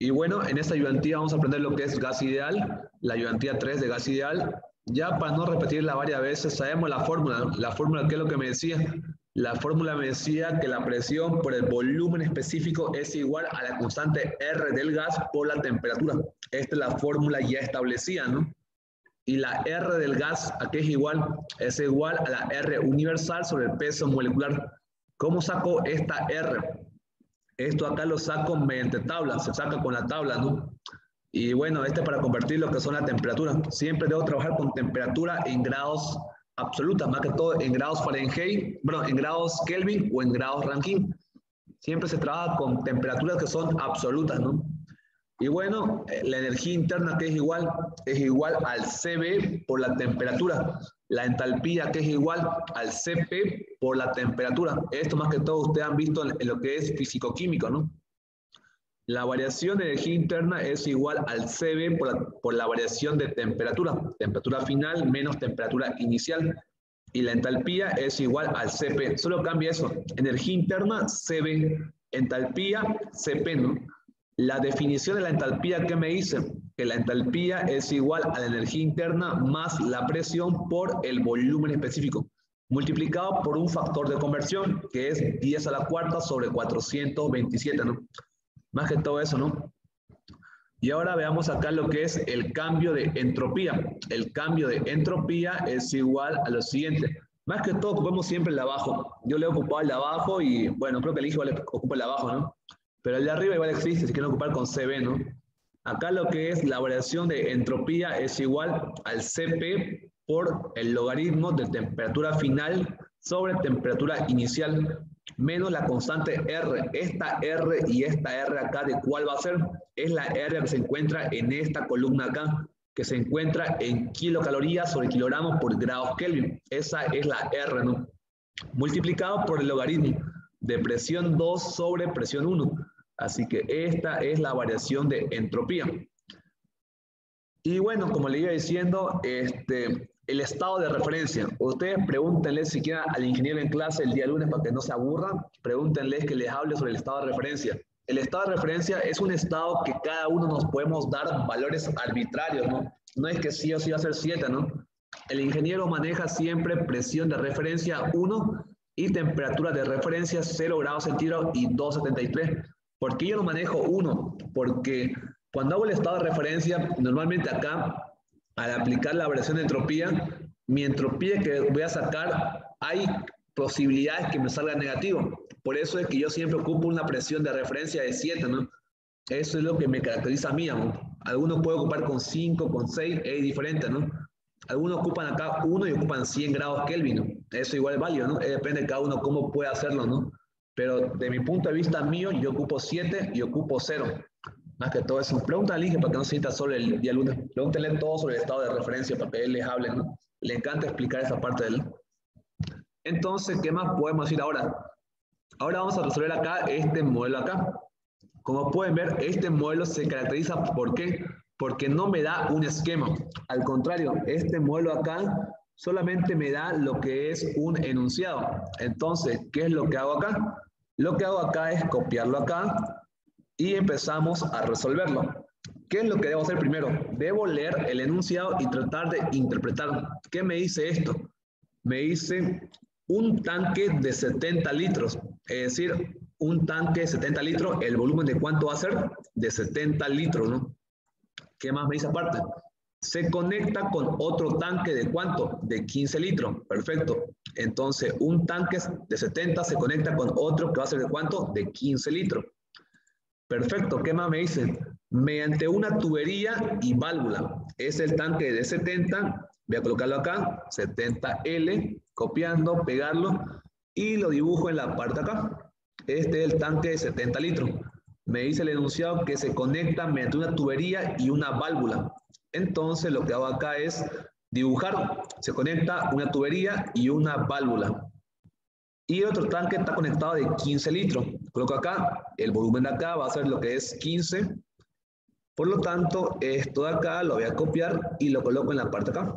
Y bueno, en esta ayudantía vamos a aprender lo que es gas ideal, la ayudantía 3 de gas ideal. Ya para no repetirla varias veces, sabemos la fórmula. La fórmula, ¿qué es lo que me decía? La fórmula me decía que la presión por el volumen específico es igual a la constante R del gas por la temperatura. Esta es la fórmula ya establecida, ¿no? Y la R del gas, ¿a qué es igual? Es igual a la R universal sobre el peso molecular. ¿Cómo saco esta R? Esto acá lo saco mediante tabla, se saca con la tabla, ¿no? Y bueno, para convertir lo que son la temperatura. Siempre debo trabajar con temperatura en grados absolutas, más que todo en grados Fahrenheit, bueno, en grados Kelvin o en grados Rankine. Siempre se trabaja con temperaturas que son absolutas, ¿no? Y bueno, la energía interna que es igual al CB por la temperatura. La entalpía que es igual al CP por la temperatura. Esto más que todo ustedes han visto en lo que es físico-químico, ¿no? La variación de energía interna es igual al CB por la variación de temperatura. Temperatura final menos temperatura inicial. Y la entalpía es igual al CP. Solo cambia eso. Energía interna, CB. Entalpía, CP, ¿no? La definición de la entalpía, ¿qué me dice? Que la entalpía es igual a la energía interna más la presión por el volumen específico, multiplicado por un factor de conversión, que es 10 a la cuarta sobre 427, ¿no? Más que todo eso, ¿no? Y ahora veamos acá lo que es el cambio de entropía. El cambio de entropía es igual a lo siguiente. Más que todo ocupamos siempre el de abajo. Yo le he ocupado el de abajo y, bueno, creo que el hijo le ocupa el de abajo, ¿no? Pero el de arriba igual existe, si quieren ocupar con CB, ¿no? Acá lo que es la variación de entropía es igual al CP por el logaritmo de temperatura final sobre temperatura inicial menos la constante R. Esta R y esta R acá, ¿de cuál va a ser? Es la R que se encuentra en esta columna acá, que se encuentra en kilocalorías sobre kilogramos por grados Kelvin. Esa es la R, ¿no? Multiplicado por el logaritmo de presión 2 sobre presión 1. Así que esta es la variación de entropía. Y bueno, como le iba diciendo, el estado de referencia. Ustedes pregúntenle siquiera al ingeniero en clase el día lunes para que no se aburran. Pregúntenles que les hable sobre el estado de referencia. El estado de referencia es un estado que cada uno nos podemos dar valores arbitrarios, ¿no? No es que sí o sí va a ser 7, ¿no? El ingeniero maneja siempre presión de referencia 1 y temperatura de referencia 0 grados centígrados y 273. ¿Por qué yo no manejo 1? Porque cuando hago el estado de referencia, normalmente acá, al aplicar la variación de entropía, mi entropía que voy a sacar, hay posibilidades que me salga negativo. Por eso es que yo siempre ocupo una presión de referencia de 7, ¿no? Eso es lo que me caracteriza a mí, ¿no? Algunos pueden ocupar con 5, con 6, es diferente, ¿no? Algunos ocupan acá 1 y ocupan 100 grados Kelvin, ¿no? Eso igual es válido, ¿no? Depende de cada uno cómo puede hacerlo, ¿no? Pero de mi punto de vista mío, yo ocupo 7 y ocupo 0. Más que todo eso. Pregúntale al Inge para que no se sienta solo el día lunes. Pregúntenle todo sobre el estado de referencia para que él les hable, ¿no? Le encanta explicar esa parte de él. Entonces, ¿qué más podemos decir ahora? Ahora vamos a resolver acá este modelo acá. Como pueden ver, este modelo se caracteriza ¿por qué? Porque no me da un esquema. Al contrario, este modelo acá solamente me da lo que es un enunciado. Entonces, ¿qué es lo que hago acá? Lo que hago acá es copiarlo acá y empezamos a resolverlo. ¿Qué es lo que debo hacer primero? Debo leer el enunciado y tratar de interpretar. ¿Qué me dice esto? Me dice un tanque de 70 litros. Es decir, un tanque de 70 litros, ¿el volumen de cuánto va a ser? De 70 litros, ¿no? ¿Qué más me dice aparte? Se conecta con otro tanque de ¿cuánto? De 15 litros. Perfecto. Entonces, un tanque de 70 se conecta con otro que va a ser de ¿cuánto? De 15 litros. Perfecto. ¿Qué más me dice? Mediante una tubería y válvula. Es el tanque de 70. Voy a colocarlo acá. 70L. Copiando, pegarlo. Y lo dibujo en la parte acá. Este es el tanque de 70 litros. Me dice el enunciado que se conecta mediante una tubería y una válvula. Entonces lo que hago acá es dibujar. Se conecta una tubería y una válvula. Y otro tanque está conectado de 15 litros. Coloco acá, el volumen de acá va a ser lo que es 15. Por lo tanto, esto de acá lo voy a copiar y lo coloco en la parte acá.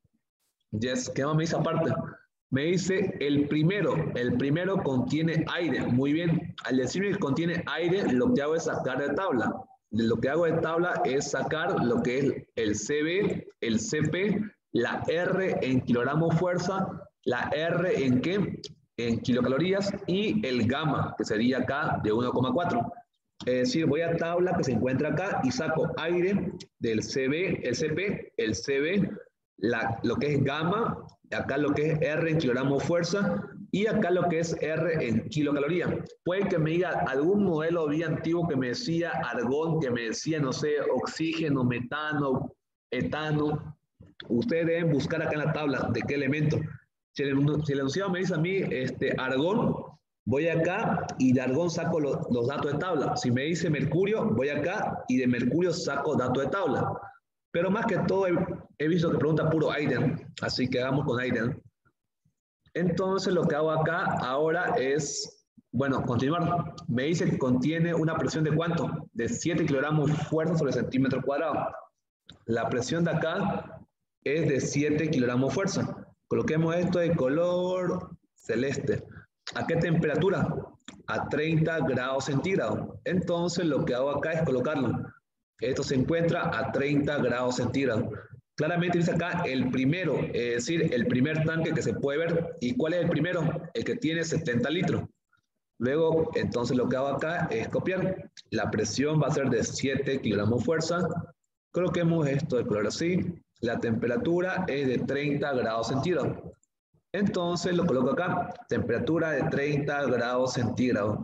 Yes, ¿qué más me dice aparte? Me dice el primero contiene aire. Muy bien, al decirme que contiene aire, lo que hago es sacar de tabla. lo que hago de tabla es sacar lo que es el CB, el CP, la R en kilogramos fuerza, la R en ¿qué? En kilocalorías y el gamma, que sería acá de 1,4. Es decir, voy a tabla que se encuentra acá y saco aire del CB, el CP, el CB, lo que es gamma, acá lo que es R en kilogramos fuerza y acá lo que es R en kilocaloría. Puede que me diga algún modelo bien antiguo que me decía argón, que me decía, no sé, oxígeno, metano, etano. Ustedes deben buscar acá en la tabla de qué elemento. Si el enunciado me dice a mí argón, voy acá y de argón saco los datos de tabla. Si me dice mercurio, voy acá y de mercurio saco datos de tabla. Pero más que todo he visto que pregunta puro Aiden, así que hagamos con Aiden. Entonces lo que hago acá ahora es, bueno, continuar. Me dice que contiene una presión de ¿cuánto? De 7 kilogramos fuerza sobre centímetro cuadrado. La presión de acá es de 7 kilogramos fuerza. Coloquemos esto de color celeste. ¿A qué temperatura? A 30 grados centígrados. Entonces lo que hago acá es colocarlo. Esto se encuentra a 30 grados centígrados. Claramente dice acá el primero, es decir, el primer tanque que se puede ver. ¿Y cuál es el primero? El que tiene 70 litros. Luego, entonces lo que hago acá es copiar. La presión va a ser de 7 kilogramos fuerza. Coloquemos esto de color así. La temperatura es de 30 grados centígrados. Entonces lo coloco acá. Temperatura de 30 grados centígrados.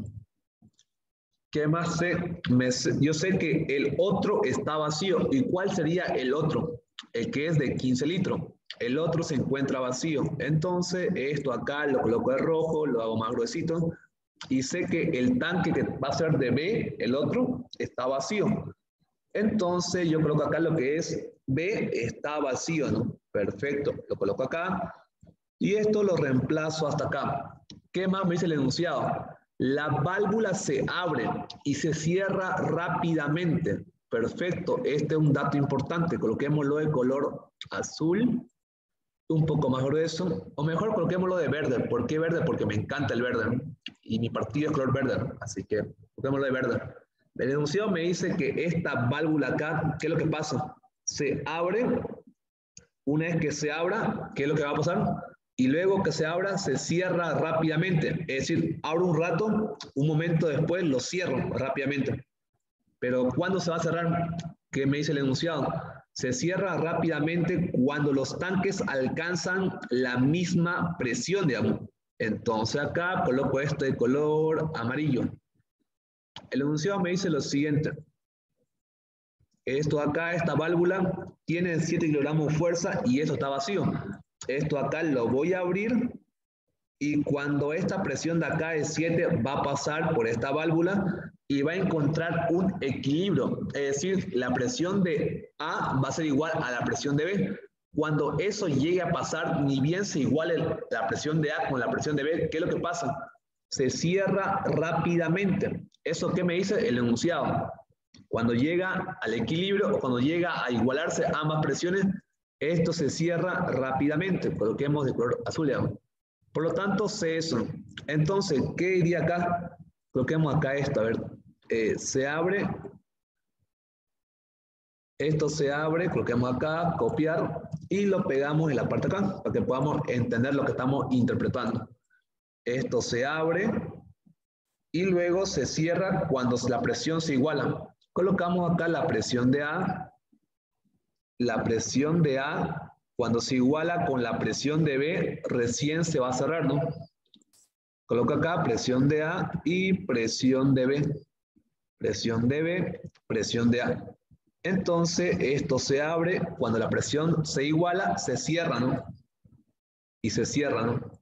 ¿Qué más sé? Yo sé que el otro está vacío. ¿Y cuál sería el otro? El que es de 15 litros. El otro se encuentra vacío. Entonces esto acá lo coloco de rojo, lo hago más gruesito. Y sé que el tanque que va a ser de B, el otro, está vacío. Entonces yo coloco acá lo que es B está vacío, ¿no? Perfecto. Lo coloco acá. Y esto lo reemplazo hasta acá. ¿Qué más me dice el enunciado? La válvula se abre y se cierra rápidamente. Perfecto, este es un dato importante. Coloquémoslo de color azul, un poco más grueso, o mejor coloquémoslo de verde. ¿Por qué verde? Porque me encanta el verde, ¿no? Y mi partido es color verde, ¿no? Así que coloquémoslo de verde. El enunciado me dice que esta válvula acá, ¿qué es lo que pasa? Se abre, una vez que se abra, ¿qué es lo que va a pasar? Y luego que se abra, se cierra rápidamente. Es decir, abro un rato, un momento después lo cierro rápidamente. Pero ¿cuándo se va a cerrar? ¿Qué me dice el enunciado? Se cierra rápidamente cuando los tanques alcanzan la misma presión, digamos. Entonces acá coloco esto de color amarillo. El enunciado me dice lo siguiente. Esto acá, esta válvula, tiene 7 kilogramos fuerza y esto está vacío. Esto acá lo voy a abrir y cuando esta presión de acá es 7 va a pasar por esta válvula y va a encontrar un equilibrio. Es decir, la presión de A va a ser igual a la presión de B. Cuando eso llegue a pasar, ni bien se iguale la presión de A con la presión de B, ¿qué es lo que pasa? Se cierra rápidamente. ¿Eso qué me dice el enunciado? Cuando llega al equilibrio o cuando llega a igualarse ambas presiones, esto se cierra rápidamente. Coloquemos de color azul, digamos. Por lo tanto, sé eso. Entonces, ¿qué diría acá? Coloquemos acá esto, a ver. Se abre. Esto se abre, coloquemos acá, copiar, y lo pegamos en la parte acá, para que podamos entender lo que estamos interpretando. Esto se abre, y luego se cierra cuando la presión se iguala. Colocamos acá la presión de A. La presión de A, cuando se iguala con la presión de B, recién se va a cerrar, ¿no? Coloco acá presión de A y presión de B. Presión de B, presión de A. Entonces, esto se abre, cuando la presión se iguala, se cierra, ¿no? Y se cierra, ¿no?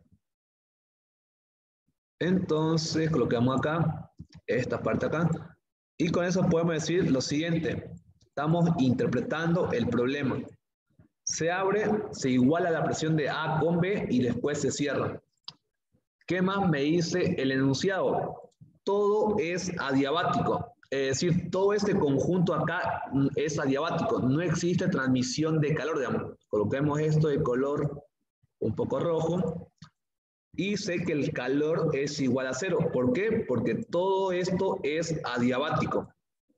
Entonces, colocamos acá, esta parte acá, y con eso podemos decir lo siguiente. Estamos interpretando el problema. Se abre, se iguala la presión de A con B y después se cierra. ¿Qué más me dice el enunciado? Todo es adiabático. Es decir, todo este conjunto acá es adiabático. No existe transmisión de calor, digamos. Coloquemos esto de color un poco rojo. Y sé que el calor es igual a cero. ¿Por qué? Porque todo esto es adiabático.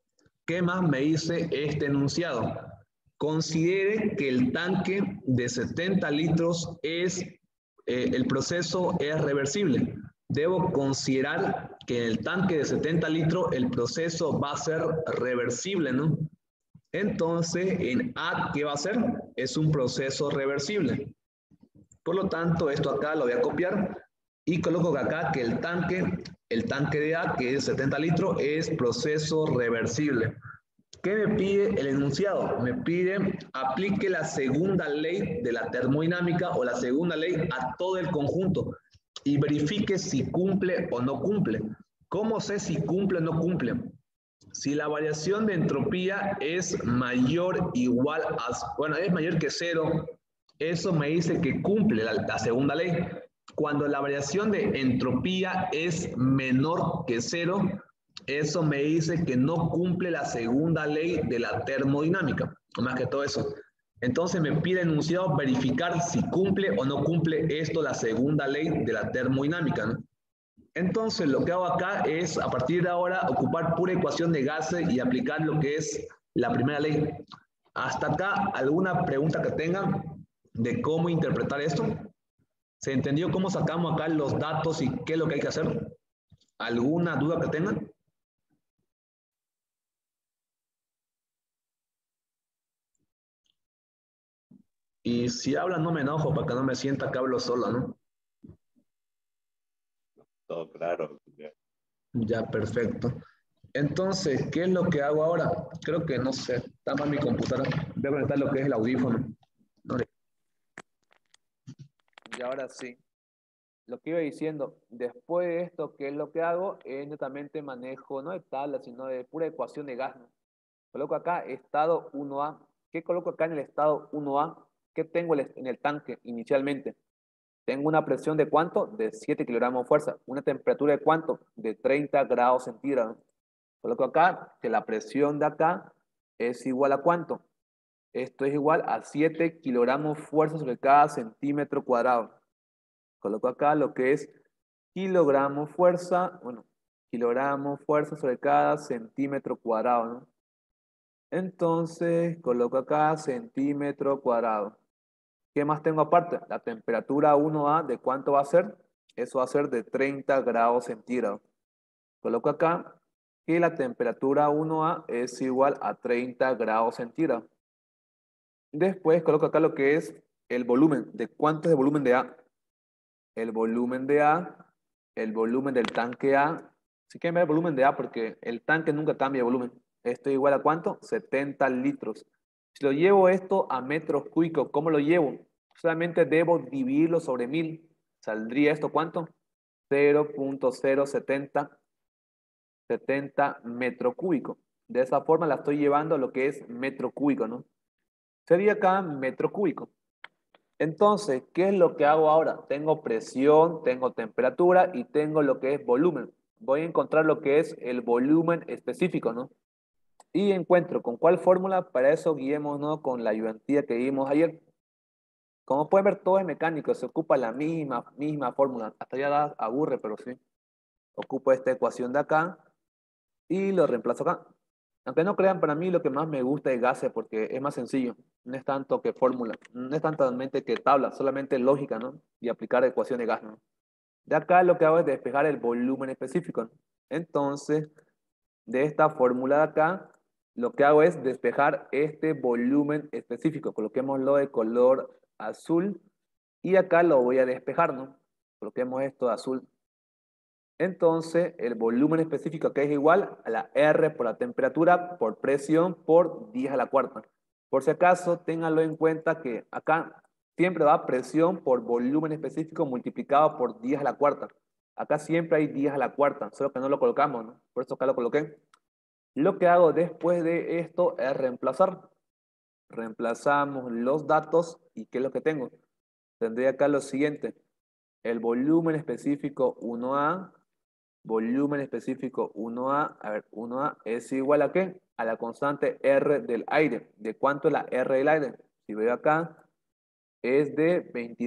¿Qué más me dice este enunciado? Considere que el tanque de 70 litros el proceso es reversible. Debo considerar que en el tanque de 70 litros el proceso va a ser reversible, ¿no? Entonces, en A, ¿qué va a ser? Es un proceso reversible. Por lo tanto, esto acá lo voy a copiar y coloco acá que el tanque de A, que es 70 litros, es proceso reversible. ¿Qué me pide el enunciado? Me pide aplique la segunda ley de la termodinámica o la segunda ley a todo el conjunto y verifique si cumple o no cumple. ¿Cómo sé si cumple o no cumple? Si la variación de entropía es mayor o igual a, bueno, es mayor que cero, eso me dice que cumple la segunda ley. Cuando la variación de entropía es menor que cero, eso me dice que no cumple la segunda ley de la termodinámica. Más que todo eso. Entonces me pide el enunciado verificar si cumple o no cumple esto la segunda ley de la termodinámica, ¿no? Entonces, lo que hago acá es, a partir de ahora, ocupar pura ecuación de gases y aplicar lo que es la primera ley. Hasta acá, ¿alguna pregunta que tengan de cómo interpretar esto? ¿Se entendió cómo sacamos acá los datos y qué es lo que hay que hacer? ¿Alguna duda que tengan? Y si hablan, no me enojo para que no me sienta que hablo solo, ¿no? Todo claro. Ya, perfecto. Entonces, ¿qué es lo que hago ahora? Creo que no sé, está mal mi computadora. Voy a conectar lo que es el audífono. No, y ahora sí, lo que iba diciendo, después de esto, ¿qué es lo que hago? Es netamente manejo, no de tablas, sino de pura ecuación de gas, ¿no? Coloco acá estado 1A. ¿Qué coloco acá en el estado 1A? ¿Qué tengo en el tanque inicialmente? Tengo una presión de ¿cuánto? De 7 kilogramos de fuerza. ¿Una temperatura de cuánto? De 30 grados centígrados. Coloco acá que la presión de acá es igual a ¿cuánto? Esto es igual a 7 kilogramos fuerza sobre cada centímetro cuadrado. Coloco acá lo que es kilogramos fuerza, bueno, kilogramos fuerza sobre cada centímetro cuadrado, ¿no? Entonces, coloco acá centímetro cuadrado. ¿Qué más tengo aparte? La temperatura 1A, ¿de cuánto va a ser? Eso va a ser de 30 grados centígrados. Coloco acá que la temperatura 1A es igual a 30 grados centígrados. Después coloco acá lo que es el volumen. ¿De cuánto es el volumen de A? El volumen de A, el volumen del tanque A. Si quieren ver el volumen de A, porque el tanque nunca cambia de volumen. Esto es igual a ¿cuánto? 70 litros. Si lo llevo esto a metros cúbicos, ¿cómo lo llevo? Solamente debo dividirlo sobre 1000. ¿Saldría esto cuánto? 0.070 metro cúbico. De esa forma la estoy llevando a lo que es metro cúbico, ¿no? Sería acá metro cúbico. Entonces, ¿qué es lo que hago ahora? Tengo presión, tengo temperatura y tengo lo que es volumen. Voy a encontrar lo que es el volumen específico, ¿no? Y encuentro con cuál fórmula, para eso guiémonos con la ayudantía que vimos ayer. Como pueden ver, todo es mecánico, se ocupa la misma fórmula. Hasta ya da, aburre, pero sí. Ocupo esta ecuación de acá y lo reemplazo acá. Aunque no crean, para mí lo que más me gusta es gases porque es más sencillo. No es tanto que fórmula, no es tanto que tabla, solamente lógica, ¿no? Y aplicar ecuación de gas, ¿no? De acá lo que hago es despejar el volumen específico, ¿no? Entonces, de esta fórmula de acá, lo que hago es despejar este volumen específico. Coloquémoslo de color azul y acá lo voy a despejar, ¿no? Coloquemos esto de azul. Entonces, el volumen específico que es igual a la R por la temperatura por presión por 10 a la cuarta. Por si acaso, ténganlo en cuenta que acá siempre va presión por volumen específico multiplicado por 10 a la cuarta. Acá siempre hay 10 a la cuarta, solo que no lo colocamos, ¿no? Por eso acá lo coloqué. Lo que hago después de esto es reemplazar. Reemplazamos los datos y ¿qué es lo que tengo? Tendría acá lo siguiente. El volumen específico 1A, volumen específico 1A, a ver, 1A es igual a ¿qué? A la constante R del aire. ¿De cuánto es la R del aire? Si veo acá, es de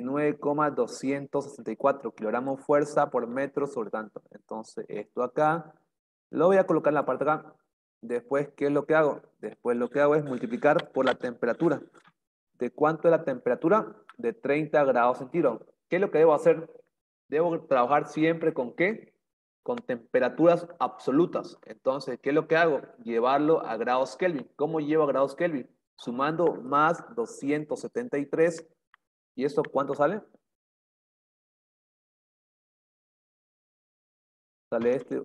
29,264 kilogramos fuerza por metro sobre tanto. Entonces, esto acá, lo voy a colocar en la parte acá. Después, ¿qué es lo que hago? Después lo que hago es multiplicar por la temperatura. ¿De cuánto es la temperatura? De 30 grados centígrados. ¿Qué es lo que debo hacer? Debo trabajar siempre con ¿qué? Con temperaturas absolutas. Entonces, ¿qué es lo que hago? Llevarlo a grados Kelvin. ¿Cómo llevo a grados Kelvin? Sumando más 273. ¿Y eso cuánto sale? Sale este,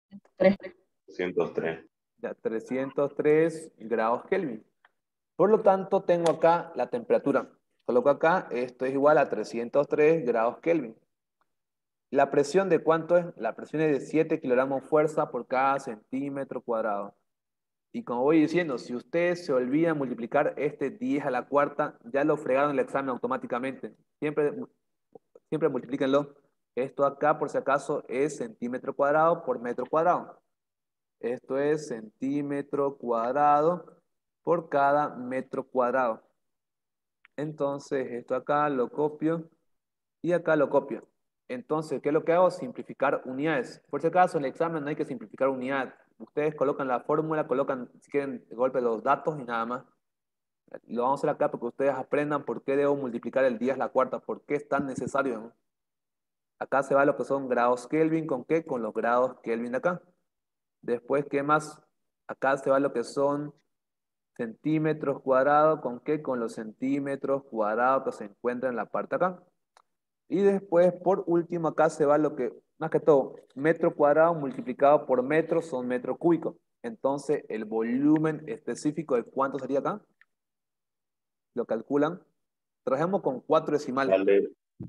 103. ya, 303 grados Kelvin. Por lo tanto, tengo acá la temperatura. Coloco acá, esto es igual a 303 grados Kelvin. ¿La presión de cuánto es? La presión es de 7 kilogramos fuerza por cada centímetro cuadrado. Y como voy diciendo, si ustedes se olvidan multiplicar este 10 a la cuarta, ya lo fregaron el examen automáticamente. Siempre multiplíquenlo. Esto acá, por si acaso, es centímetro cuadrado por metro cuadrado. Esto es centímetro cuadrado por cada metro cuadrado. Entonces, esto acá lo copio y acá lo copio. Entonces, ¿qué es lo que hago? Simplificar unidades. Por si acaso, en el examen no hay que simplificar unidades. Ustedes colocan la fórmula, colocan, si quieren, de golpe los datos y nada más. Lo vamos a hacer acá para que ustedes aprendan por qué debo multiplicar el 10 a la cuarta, por qué es tan necesario, ¿no? Acá se va lo que son grados Kelvin, ¿con qué? Con los grados Kelvin de acá. Después, ¿qué más? Acá se va lo que son centímetros cuadrados, ¿con qué? Con los centímetros cuadrados que se encuentran en la parte acá. Y después, por último, acá se va lo que, más que todo, metro cuadrado multiplicado por metro son metro cúbico. Entonces, el volumen específico de cuánto sería acá, lo calculan. Trabajamos con 4 decimales. Sale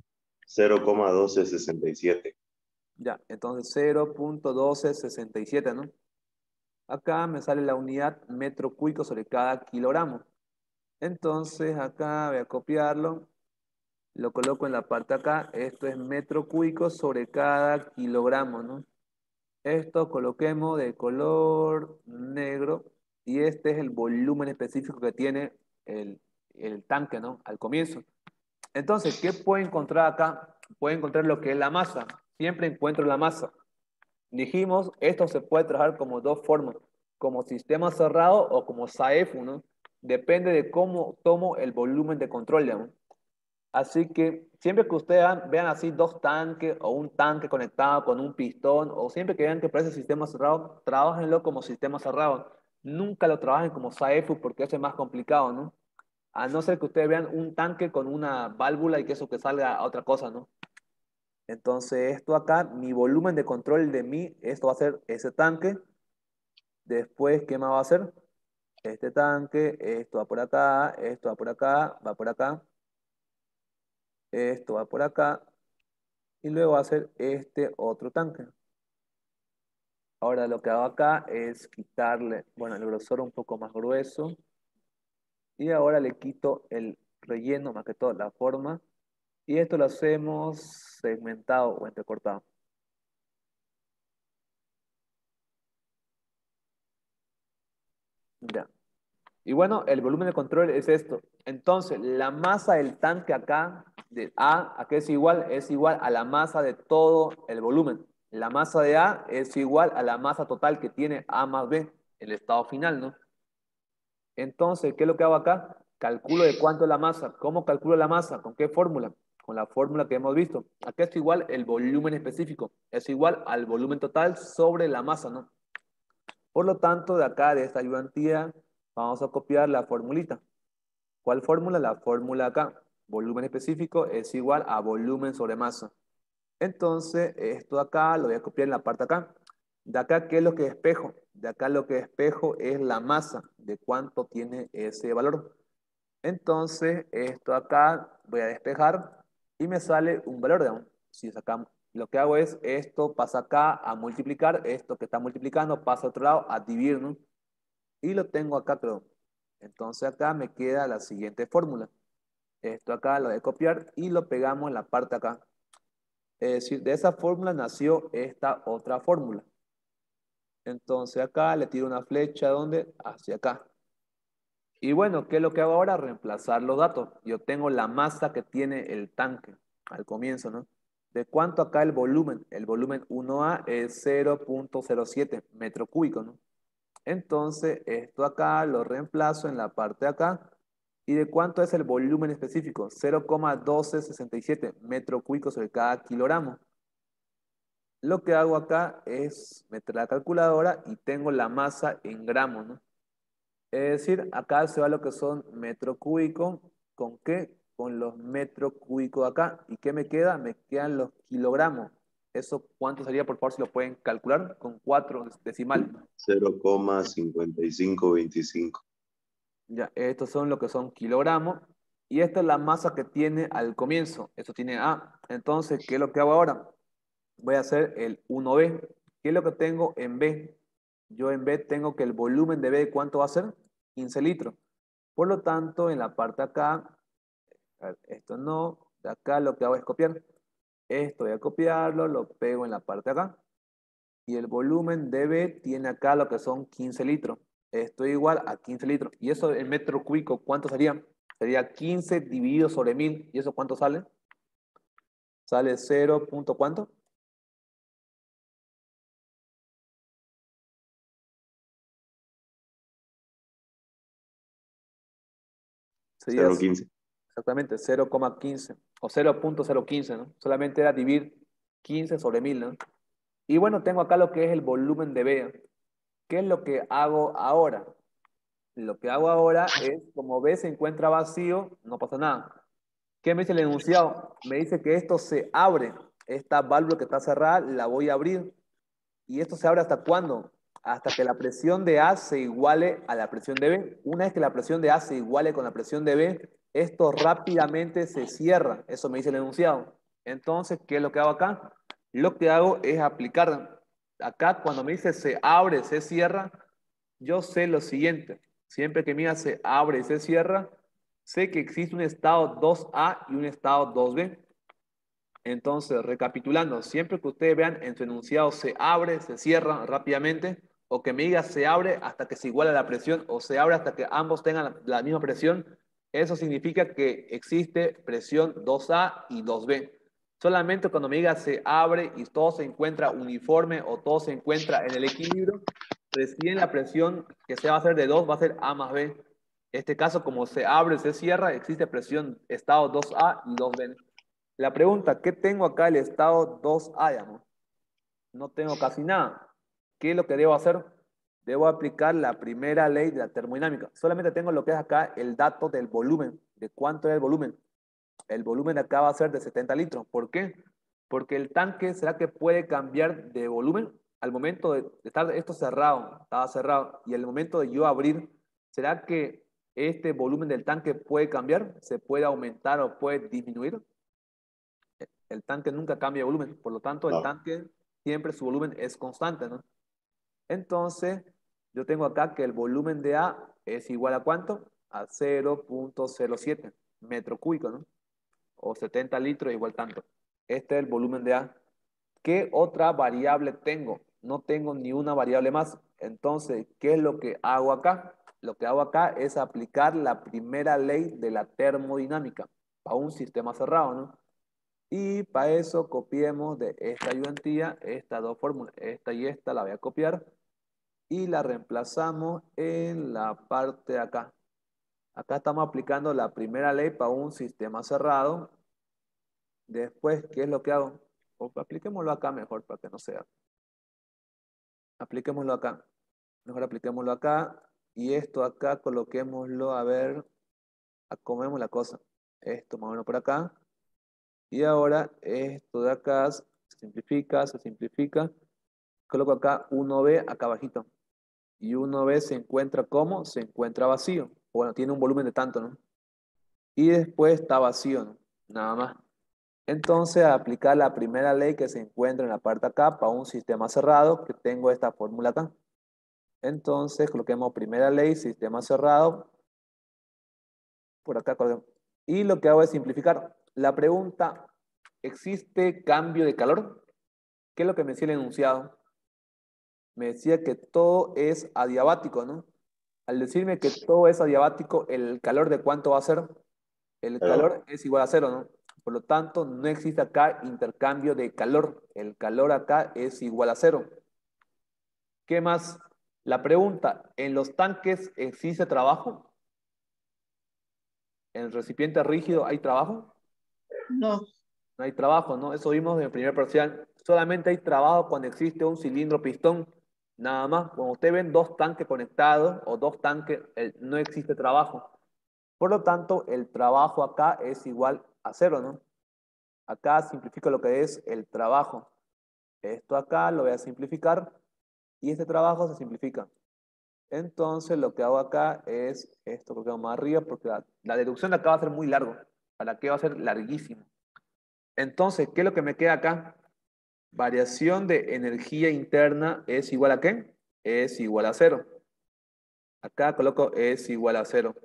0,1267. Ya, entonces 0,1267, ¿no? Acá me sale la unidad metro cúbico sobre cada kilogramo. Entonces, acá voy a copiarlo. Lo coloco en la parte acá. Esto es metro cúbico sobre cada kilogramo, ¿no? Esto coloquemos de color negro y este es el volumen específico que tiene el, el tanque, ¿no? Al comienzo. Entonces, ¿qué puedo encontrar acá? Puedo encontrar lo que es la masa. Siempre encuentro la masa. Dijimos, esto se puede trabajar como dos formas, como sistema cerrado o como SAEFU, ¿no? Depende de cómo tomo el volumen de control, digamos. Así que siempre que ustedes vean así dos tanques o un tanque conectado con un pistón o siempre que vean que parece sistema cerrado, trabajenlo como sistema cerrado. Nunca lo trabajen como SAEFU porque eso es más complicado, ¿no? A no ser que ustedes vean un tanque con una válvula y que eso que salga a otra cosa, ¿no? Entonces esto acá, mi volumen de control de mí, esto va a ser ese tanque. Después, ¿qué más va a hacer? Este tanque, esto va por acá, esto va por acá, va por acá, esto va por acá. Y luego va a ser este otro tanque. Ahora lo que hago acá es quitarle, bueno, el grosor un poco más grueso. Y ahora le quito el relleno, más que todo la forma. Y esto lo hacemos segmentado o entrecortado. Ya. Y bueno, el volumen de control es esto. Entonces, la masa del tanque acá, de ¿a qué es igual? Es igual a la masa de todo el volumen. La masa de A es igual a la masa total que tiene A más B, el estado final, ¿no? Entonces, ¿qué es lo que hago acá? Calculo de cuánto es la masa. ¿Cómo calculo la masa? ¿Con qué fórmula? Con la fórmula que hemos visto. Acá es igual el volumen específico. Es igual al volumen total sobre la masa, ¿no? Por lo tanto, de acá, de esta ayudantía, vamos a copiar la formulita. ¿Cuál fórmula? La fórmula acá. Volumen específico es igual a volumen sobre masa. Entonces, esto acá lo voy a copiar en la parte acá. De acá, ¿qué es lo que despejo? De acá lo que despejo es la masa, de cuánto tiene ese valor. Entonces, esto acá voy a despejar y me sale un valor de un. Si sacamos, lo que hago es esto pasa acá a multiplicar, esto que está multiplicando pasa a otro lado a dividir, ¿no? Y lo tengo acá, creo. Entonces acá me queda la siguiente fórmula. Esto acá lo voy a copiar y lo pegamos en la parte acá. Es decir, de esa fórmula nació esta otra fórmula. Entonces acá le tiro una flecha, ¿dónde? Hacia acá. Y bueno, ¿qué es lo que hago ahora? Reemplazar los datos. Yo tengo la masa que tiene el tanque al comienzo, ¿no? ¿De cuánto acá el volumen? El volumen 1A es 0,07 metro cúbico, ¿no? Entonces, esto acá lo reemplazo en la parte de acá. ¿Y de cuánto es el volumen específico? 0,1267 metros cúbicos sobre cada kilogramo. Lo que hago acá es meter la calculadora y tengo la masa en gramos, ¿no? Es decir, acá se va lo que son metro cúbico. ¿Con qué? Con los metros cúbicos acá. ¿Y qué me queda? Me quedan los kilogramos. ¿Eso cuánto sería? Por favor, si lo pueden calcular con 4 decimales. 0,5525. Ya, estos son lo que son kilogramos. Y esta es la masa que tiene al comienzo. Esto tiene A. Entonces, ¿qué es lo que hago ahora? Voy a hacer el 1B. ¿Qué es lo que tengo en B? Yo en B tengo que el volumen de B, ¿cuánto va a ser? 15 litros. Por lo tanto, en la parte de acá, a ver, esto no, de acá lo que hago es copiar. Esto voy a copiarlo, lo pego en la parte de acá. Y el volumen de B tiene acá lo que son 15 litros. Esto es igual a 15 litros. ¿Y eso en metro cúbico cuánto sería? Sería 15 dividido sobre 1000. ¿Y eso cuánto sale? Sale 0. ¿Cuánto? Sería 0,15. exactamente 0,15 o 0,015, ¿no? Solamente era dividir 15 sobre 1000, ¿no? Y bueno, tengo acá lo que es el volumen de B. ¿Qué es lo que hago ahora? Lo que hago ahora es, como B se encuentra vacío, no pasa nada. ¿Qué me dice el enunciado? Me dice que esto se abre. Esta válvula que está cerrada la voy a abrir. ¿Y esto se abre hasta cuándo? Hasta que la presión de A se iguale a la presión de B. Una vez que la presión de A se iguale con la presión de B, esto rápidamente se cierra. Eso me dice el enunciado. Entonces, ¿qué es lo que hago acá? Lo que hago es aplicar. Acá, cuando me dice se abre, se cierra, yo sé lo siguiente. Siempre que mira se abre y se cierra, sé que existe un estado 2A y un estado 2B. Entonces, recapitulando, siempre que ustedes vean en su enunciado se abre, se cierra rápidamente, o que me diga se abre hasta que se iguala la presión, o se abre hasta que ambos tengan la misma presión, eso significa que existe presión 2A y 2B. Solamente cuando me diga se abre y todo se encuentra uniforme o todo se encuentra en el equilibrio, recién la presión que se va a hacer de 2 va a ser A más B. En este caso, como se abre, se cierra, existe presión estado 2A y 2B. La pregunta, ¿qué tengo acá el estado 2A, digamos? No tengo casi nada. ¿Qué es lo que debo hacer? Debo aplicar la primera ley de la termodinámica. Solamente tengo lo que es acá el dato del volumen. ¿De cuánto es el volumen? El volumen acá va a ser de 70 litros. ¿Por qué? Porque el tanque, ¿será que puede cambiar de volumen? Al momento de estar esto cerrado, estaba cerrado, y al momento de yo abrir, ¿será que este volumen del tanque puede cambiar? ¿Se puede aumentar o puede disminuir? El tanque nunca cambia de volumen, por lo tanto el No. tanque siempre su volumen es constante, ¿no? Entonces, yo tengo acá que el volumen de A es igual a ¿cuánto? A 0,07 metro cúbico, ¿no? O 70 litros igual tanto. Este es el volumen de A. ¿Qué otra variable tengo? No tengo ni una variable más. Entonces, ¿qué es lo que hago acá? Lo que hago acá es aplicar la primera ley de la termodinámica a un sistema cerrado, ¿no? Y para eso copiemos de esta ayudantía estas dos fórmulas, esta y esta la voy a copiar y la reemplazamos en la parte de acá. Acá estamos aplicando la primera ley para un sistema cerrado. Después, ¿qué es lo que hago? O apliquémoslo acá mejor para que no sea. Apliquémoslo acá. Mejor apliquémoslo acá. Y esto acá coloquémoslo, a ver, acomodemos la cosa. Esto más o menos por acá. Y ahora esto de acá se simplifica, se simplifica. Coloco acá 1B acá abajito. Y 1B se encuentra como, se encuentra vacío. Bueno, tiene un volumen de tanto, ¿no? Y después está vacío, ¿no? Nada más. Entonces, aplicar la primera ley que se encuentra en la parte acá para un sistema cerrado, que tengo esta fórmula acá. Entonces, coloquemos primera ley, sistema cerrado. Por acá coloquemos. Y lo que hago es simplificar. La pregunta, ¿existe cambio de calor? ¿Qué es lo que me decía el enunciado? Me decía que todo es adiabático, ¿no? Al decirme que todo es adiabático, ¿el calor de cuánto va a ser? El Pero calor es igual a cero, ¿no? Por lo tanto, no existe acá intercambio de calor. El calor acá es igual a cero. ¿Qué más? La pregunta, ¿en los tanques existe trabajo? ¿En el recipiente rígido hay trabajo? No. No hay trabajo, ¿no? Eso vimos en el primer parcial. Solamente hay trabajo cuando existe un cilindro pistón. Nada más. Cuando usted ven dos tanques conectados o dos tanques, no existe trabajo. Por lo tanto, el trabajo acá es igual a cero, ¿no? Acá simplifico lo que es el trabajo. Esto acá lo voy a simplificar y este trabajo se simplifica. Entonces, lo que hago acá es esto que hago más arriba porque la deducción de acá va a ser muy largo. ¿Para qué va a ser larguísimo? Entonces, ¿qué es lo que me queda acá? Variación de energía interna es igual a ¿qué? Es igual a cero. Acá coloco es igual a cero.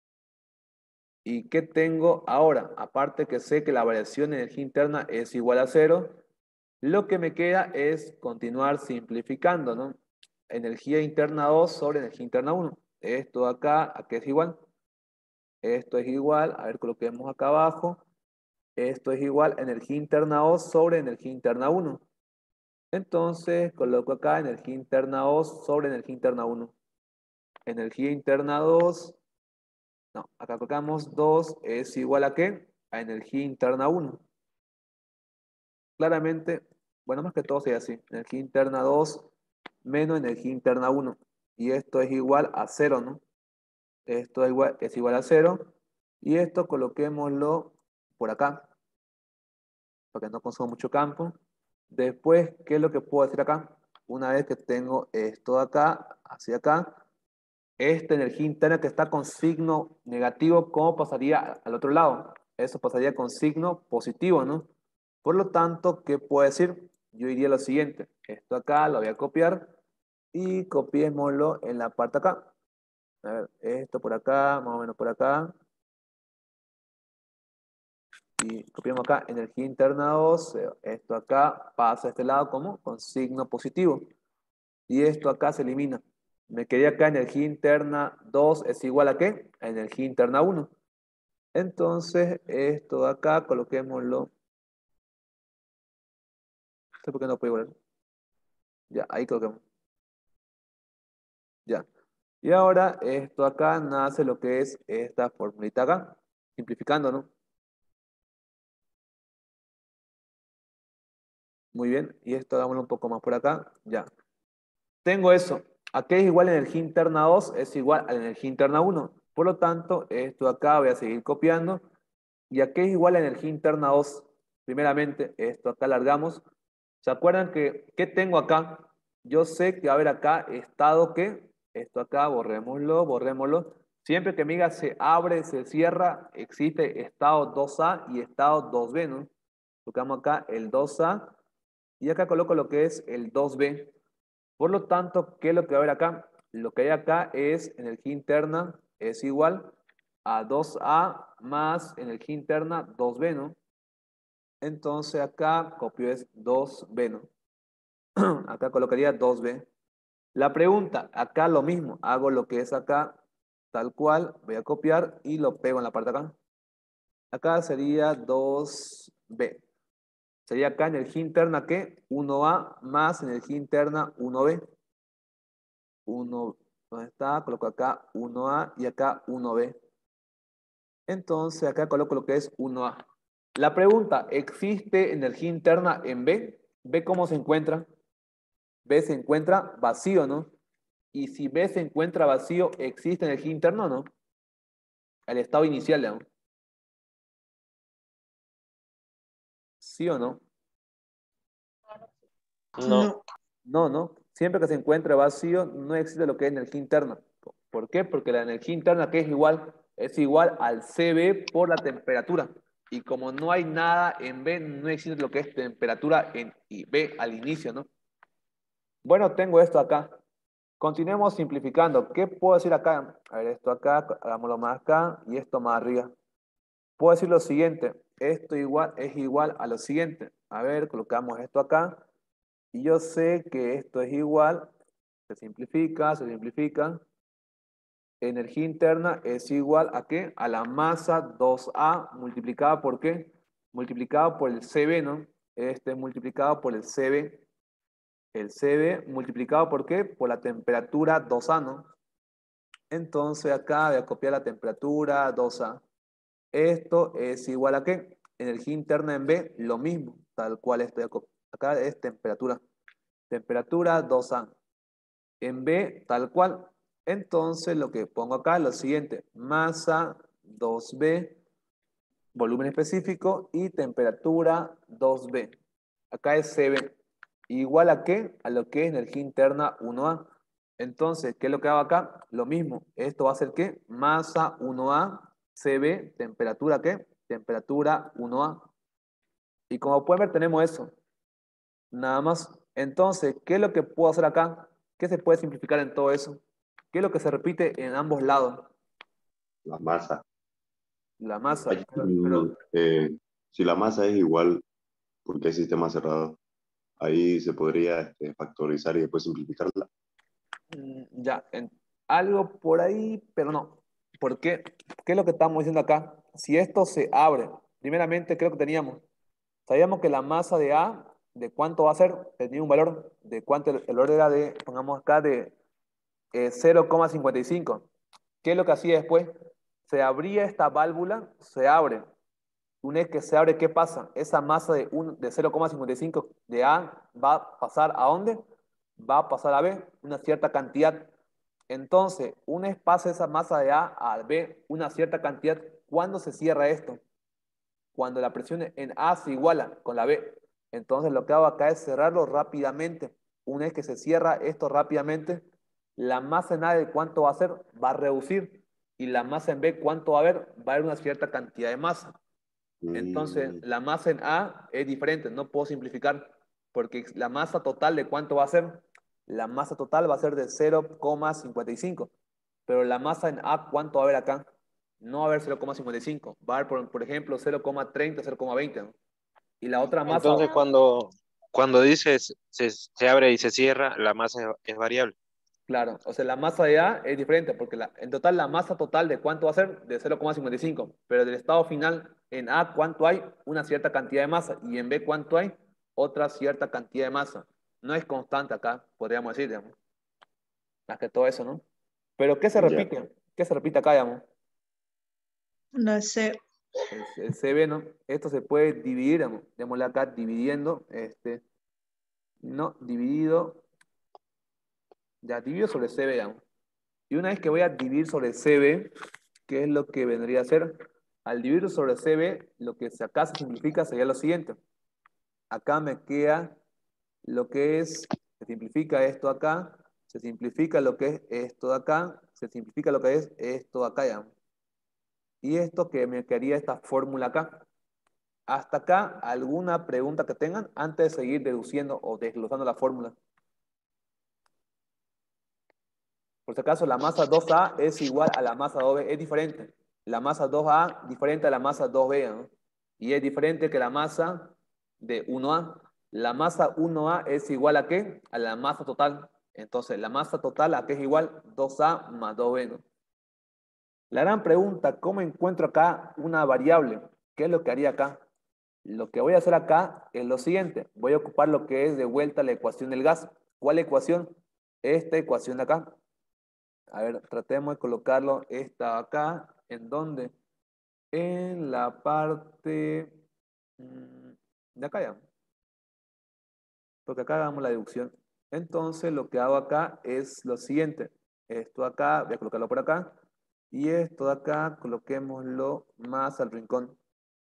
¿Y qué tengo ahora? Aparte que sé que la variación de energía interna es igual a cero, lo que me queda es continuar simplificando, ¿no? Energía interna 2 sobre energía interna 1. Esto acá, ¿a qué es igual? Esto es igual, a ver, coloquemos acá abajo. Esto es igual a energía interna 2 sobre energía interna 1. Entonces, coloco acá energía interna 2 sobre energía interna 1. Energía interna 2, no, acá colocamos 2 es igual a ¿qué? A energía interna 1. Claramente, bueno, más que todo sería así. Energía interna 2 menos energía interna 1. Y esto es igual a 0, ¿no? Esto es igual a 0. Y esto coloquémoslo por acá, para que no consuma mucho campo. Después, ¿qué es lo que puedo decir acá? Una vez que tengo esto de acá, hacia acá, esta energía interna que está con signo negativo, ¿cómo pasaría al otro lado? Eso pasaría con signo positivo, ¿no? Por lo tanto, ¿qué puedo decir? Yo diría lo siguiente. Esto acá lo voy a copiar y copiémoslo en la parte acá. A ver, esto por acá, más o menos por acá. Y copiamos acá energía interna 2. Esto acá pasa a este lado como con signo positivo. Y esto acá se elimina. Me quedé acá energía interna 2 es igual a ¿qué? A energía interna 1. Entonces, esto de acá, coloquémoslo. No sé por qué no puedo igualar. Ya, ahí coloquemos. Ya. Y ahora, esto acá nace lo que es esta formulita acá. Simplificando, ¿no? Muy bien. Y esto hagámoslo un poco más por acá. Ya. Tengo eso. Aquí es igual a energía interna 2, es igual a la energía interna 1. Por lo tanto, esto acá voy a seguir copiando. Y aquí es igual a energía interna 2. Primeramente, esto acá largamos. ¿Se acuerdan qué tengo acá? Yo sé que va a haber acá estado que, esto acá, borrémoslo, borrémoslo. Siempre que miga se abre, se cierra, existe estado 2A y estado 2B, ¿no? Tocamos acá el 2A y acá coloco lo que es el 2B. Por lo tanto, ¿qué es lo que va a haber acá? Lo que hay acá es energía interna es igual a 2A más energía interna 2B, ¿no? Entonces acá copio es 2B, ¿no? Acá colocaría 2B. La pregunta, acá lo mismo, hago lo que es acá, tal cual, voy a copiar y lo pego en la parte de acá. Acá sería 2B. Sería acá energía interna, ¿qué? 1A más energía interna 1B. 1, ¿dónde está? Coloco acá 1A y acá 1B. Entonces acá coloco lo que es 1A. La pregunta, ¿existe energía interna en B? ¿B cómo se encuentra? B se encuentra vacío, ¿no? Y si B se encuentra vacío, ¿existe energía interna o no? El estado inicial, ¿no? ¿Sí o no? No. No, no. Siempre que se encuentre vacío, no existe lo que es energía interna. ¿Por qué? Porque la energía interna que es igual al CB por la temperatura. Y como no hay nada en B, no existe lo que es temperatura en B al inicio, ¿no? Bueno, tengo esto acá. Continuemos simplificando. ¿Qué puedo decir acá? A ver, esto acá, hagámoslo más acá y esto más arriba. Puedo decir lo siguiente. Esto igual es igual a lo siguiente. A ver, colocamos esto acá. Y yo sé que esto es igual. Se simplifica, se simplifica. Energía interna es igual a ¿qué? A la masa 2A multiplicada por ¿qué? Multiplicado por el CB, ¿no? Este multiplicado por el CB. El CB multiplicado ¿por qué? Por la temperatura 2A, ¿no? Entonces acá voy a copiar la temperatura 2A. Esto es igual a ¿qué? Energía interna en B, lo mismo, tal cual esto. Acá es temperatura. Temperatura 2A. En B, tal cual. Entonces lo que pongo acá es lo siguiente. Masa 2B, volumen específico y temperatura 2B. Acá es CB. ¿Igual a qué? A lo que es energía interna 1A. Entonces, ¿qué es lo que hago acá? Lo mismo. Esto va a ser ¿qué? Masa 1A, CB, temperatura ¿qué? Temperatura 1A. Y como pueden ver, tenemos eso. Nada más. Entonces, ¿qué es lo que puedo hacer acá? ¿Qué se puede simplificar en todo eso? ¿Qué es lo que se repite en ambos lados? La masa. La masa. Allí, si la masa es igual, porque hay sistema cerrado, ahí se podría factorizar y después simplificarla. Ya, algo por ahí, pero no. ¿Por qué? ¿Qué es lo que estamos diciendo acá? Si esto se abre, primeramente creo que sabíamos que la masa de A, ¿de cuánto va a ser? Tenía un valor, ¿de cuánto? El valor era de, pongamos acá, de 0,55. ¿Qué es lo que hacía después? Se abría esta válvula, se abre. Una vez que se abre, ¿qué pasa? Esa masa de 0,55 de A va a pasar ¿a dónde? Va a pasar a B, una cierta cantidad. Entonces, una vez pasa esa masa de A B, una cierta cantidad, ¿cuándo se cierra esto? Cuando la presión en A se iguala con la B. Entonces, lo que hago acá es cerrarlo rápidamente. Una vez que se cierra esto rápidamente, la masa en A de cuánto va a ser, va a reducir. Y la masa en B, ¿cuánto va a haber? Va a haber una cierta cantidad de masa. Entonces, Mm, la masa en A es diferente, no puedo simplificar, porque la masa total de cuánto va a ser, la masa total va a ser de 0,55, pero la masa en A, ¿cuánto va a haber acá? No va a haber 0,55, va a haber, por ejemplo, 0,30, 0,20, ¿no? Y la otra masa, Entonces, cuando dices se abre y se cierra, la masa es variable. claro, o sea, la masa de A es diferente, porque en total la masa total de cuánto va a ser, de 0,55, pero del estado final en A, ¿cuánto hay? Una cierta cantidad de masa, y en B, ¿cuánto hay? Otra cierta cantidad de masa. No es constante acá, podríamos decir, digamos, más que todo eso, ¿no? Pero ¿qué se ya. repite? ¿Qué se repite acá, digamos? No sé. El CB, ¿no? Esto se puede dividir, digamos, démosle acá dividiendo, no, dividido, ya, dividido sobre CB, digamos. Y una vez que voy a dividir sobre CB, ¿qué es lo que vendría a ser? Al dividir sobre CB, lo que acá se simplifica sería lo siguiente. Acá me queda lo que es, se simplifica esto acá, se simplifica lo que es esto de acá, se simplifica lo que es esto de acá ya. Y esto que me quedaría esta fórmula acá. Hasta acá, ¿alguna pregunta que tengan antes de seguir deduciendo o desglosando la fórmula? Por si acaso, la masa 2A es igual a la masa 2B, es diferente. La masa 2A diferente a la masa 2B, ¿no? Y es diferente que la masa de 1A. La masa 1A es igual a ¿qué? A la masa total. Entonces, la masa total a qué es igual 2A más 2B, ¿no? La gran pregunta, ¿cómo encuentro acá una variable? ¿Qué es lo que haría acá? Lo que voy a hacer acá es lo siguiente. Voy a ocupar lo que es de vuelta la ecuación del gas. ¿Cuál ecuación? Esta ecuación de acá. A ver, tratemos de colocarlo esta acá. ¿En dónde? En la parte de acá ya. Porque acá hagamos la deducción. Entonces, lo que hago acá es lo siguiente. Esto acá, voy a colocarlo por acá. Y esto de acá, coloquémoslo más al rincón.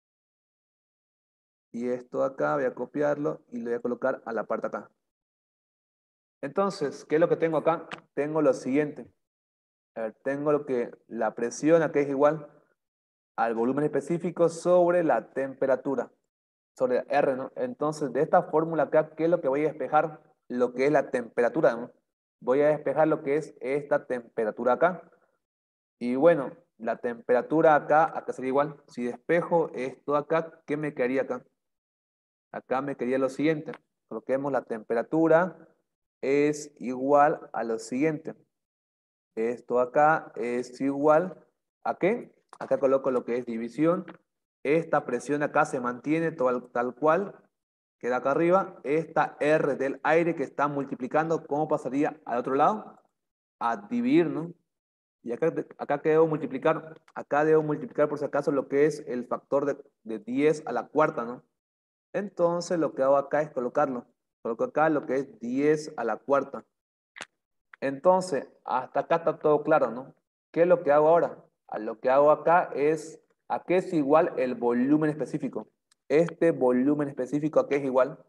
Y esto de acá, voy a copiarlo y lo voy a colocar a la parte acá. Entonces, ¿qué es lo que tengo acá? Tengo lo siguiente. A ver, tengo la presión acá es igual al volumen específico sobre la temperatura, sobre R, ¿no? Entonces, de esta fórmula acá, ¿qué es lo que voy a despejar? Lo que es la temperatura, ¿no? Voy a despejar lo que es esta temperatura acá. Y bueno, la temperatura acá sería igual. Si despejo esto acá, ¿qué me quedaría acá? Acá me quedaría lo siguiente. Coloquemos la temperatura es igual a lo siguiente. Esto acá es igual ¿a qué? Acá coloco lo que es división. Esta presión acá se mantiene tal cual. queda acá arriba. Esta R del aire que está multiplicando, ¿cómo pasaría al otro lado? A dividir, ¿no? Y acá que debo multiplicar, acá debo multiplicar por si acaso lo que es el factor de 10 a la cuarta, ¿no? Entonces lo que hago acá es colocarlo. Coloco acá lo que es 10 a la cuarta. Entonces, hasta acá está todo claro, ¿no? ¿Qué es lo que hago ahora? Lo que hago acá es, ¿a qué es igual el volumen específico? Este volumen específico, ¿a qué es igual?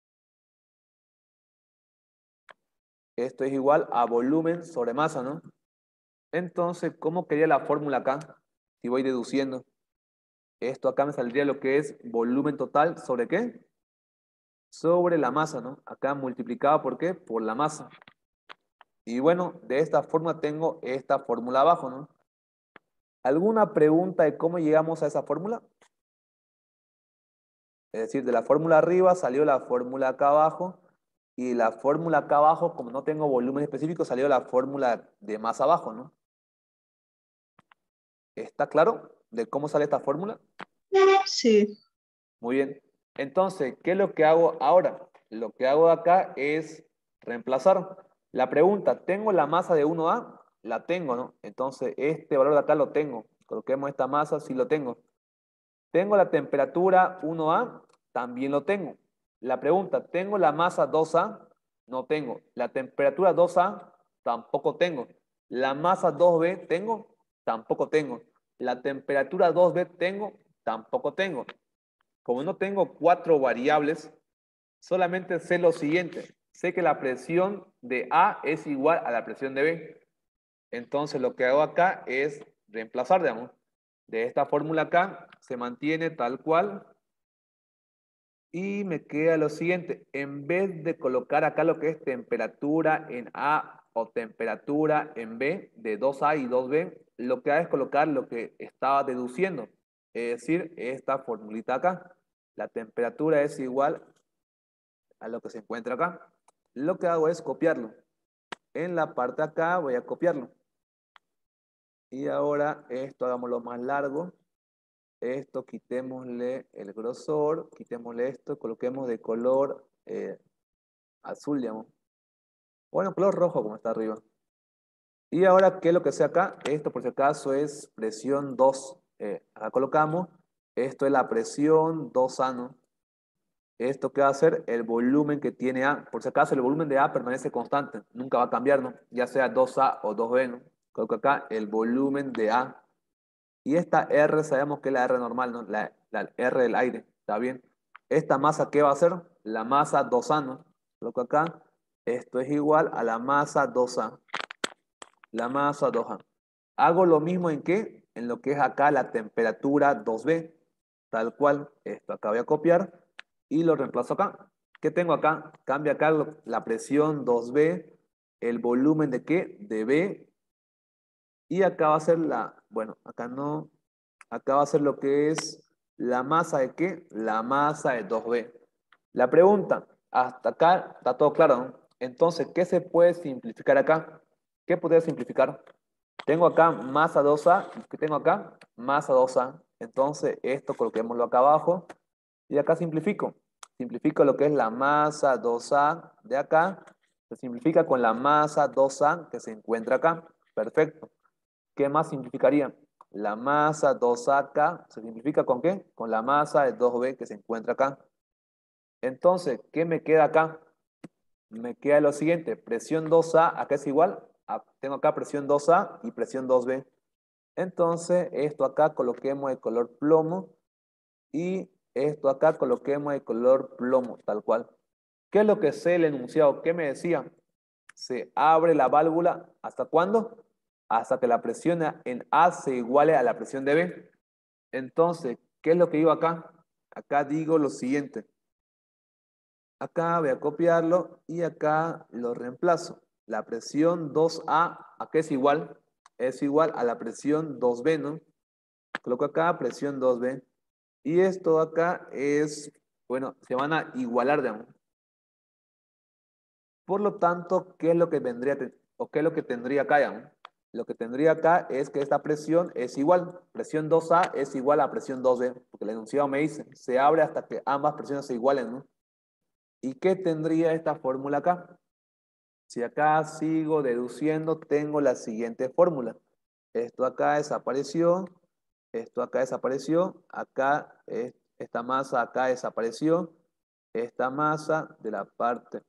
Esto es igual a volumen sobre masa, ¿no? Entonces, ¿cómo quería la fórmula acá? Si voy deduciendo. Esto acá me saldría lo que es volumen total, ¿sobre qué? Sobre la masa, ¿no? Acá multiplicado, ¿por qué? Por la masa. Y bueno, de esta forma tengo esta fórmula abajo, ¿no? ¿Alguna pregunta de cómo llegamos a esa fórmula? Es decir, de la fórmula arriba salió la fórmula acá abajo y la fórmula acá abajo, como no tengo volumen específico, salió la fórmula de más abajo, ¿no? ¿Está claro de cómo sale esta fórmula? Sí. Muy bien. Entonces, ¿qué es lo que hago ahora? Lo que hago acá es reemplazar. La pregunta, ¿tengo la masa de 1A? La tengo, ¿no? Entonces, este valor de acá lo tengo. Coloquemos esta masa, sí lo tengo. ¿Tengo la temperatura 1A? También lo tengo. La pregunta, ¿tengo la masa 2A? No tengo. La temperatura 2A? Tampoco tengo. La masa 2B, ¿tengo? Tampoco tengo. La temperatura 2B, ¿tengo? Tampoco tengo. Como no tengo 4 variables, solamente sé lo siguiente. Sé que la presión de A es igual a la presión de B. Entonces lo que hago acá es reemplazar, digamos. De esta fórmula acá se mantiene tal cual. Y me queda lo siguiente. En vez de colocar acá lo que es temperatura en A o temperatura en B, de 2A y 2B, lo que hago es colocar lo que estaba deduciendo. Es decir, esta formulita acá. La temperatura es igual a lo que se encuentra acá. Lo que hago es copiarlo. En la parte de acá voy a copiarlo. Y ahora esto hagámoslo más largo. Esto quitémosle el grosor, quitémosle esto, coloquemos de color azul, digamos. Bueno, color rojo como está arriba. Y ahora, ¿qué es lo que sea acá? Esto por si acaso es presión 2. Acá colocamos. Esto es la presión 2A, ¿no? Esto qué va a ser el volumen que tiene A. Por si acaso el volumen de A permanece constante, nunca va a cambiar, ¿no? Ya sea 2A o 2B, ¿no? Coloco acá el volumen de A. Y esta R sabemos que es la R normal, ¿no? La R del aire, ¿está bien? Esta masa, ¿qué va a ser? La masa 2A, ¿no? Coloco acá. Esto es igual a la masa 2A. La masa 2A. Hago lo mismo en qué? En lo que es acá la temperatura 2B. Tal cual. Esto acá voy a copiar y lo reemplazo acá. ¿Qué tengo acá? Cambia acá la presión 2B, el volumen de qué? De B. Y acá va a ser bueno, acá no, acá va a ser lo que es la masa de qué? La masa de 2B. La pregunta, hasta acá está todo claro, ¿no? Entonces, ¿qué se puede simplificar acá? ¿Qué podría simplificar? Tengo acá masa 2A, ¿qué tengo acá? Masa 2A. Entonces, esto coloquémoslo acá abajo. Y acá simplifico. Simplifico lo que es la masa 2A de acá. Se simplifica con la masa 2A que se encuentra acá. Perfecto. ¿Qué más simplificaría? La masa 2A acá se simplifica ¿con qué? Con la masa de 2B que se encuentra acá. Entonces, ¿qué me queda acá? Me queda lo siguiente. Presión 2A, acá es igual. Tengo acá presión 2A y presión 2B. Entonces, esto acá coloquemos el color plomo y esto acá coloquemos el color plomo, tal cual. ¿Qué es lo que sé el enunciado? ¿Qué me decía? Se abre la válvula, ¿hasta cuándo? Hasta que la presión en A se iguale a la presión de B. Entonces, ¿qué es lo que digo acá? Acá digo lo siguiente. Acá voy a copiarlo y acá lo reemplazo. La presión 2A, ¿a qué es igual? Es igual a la presión 2B, ¿no? Coloco acá presión 2B. Y esto acá es, bueno, se van a igualar, digamos. Por lo tanto, ¿qué es lo que vendría, o qué es lo que tendría acá, digamos? Lo que tendría acá es que esta presión es igual. Presión 2A es igual a presión 2B, porque el enunciado me dice, se abre hasta que ambas presiones se igualen, ¿no? ¿Y qué tendría esta fórmula acá? Si acá sigo deduciendo, tengo la siguiente fórmula. Esto acá desapareció, esto acá desapareció, acá esta masa acá desapareció, esta masa de la parte.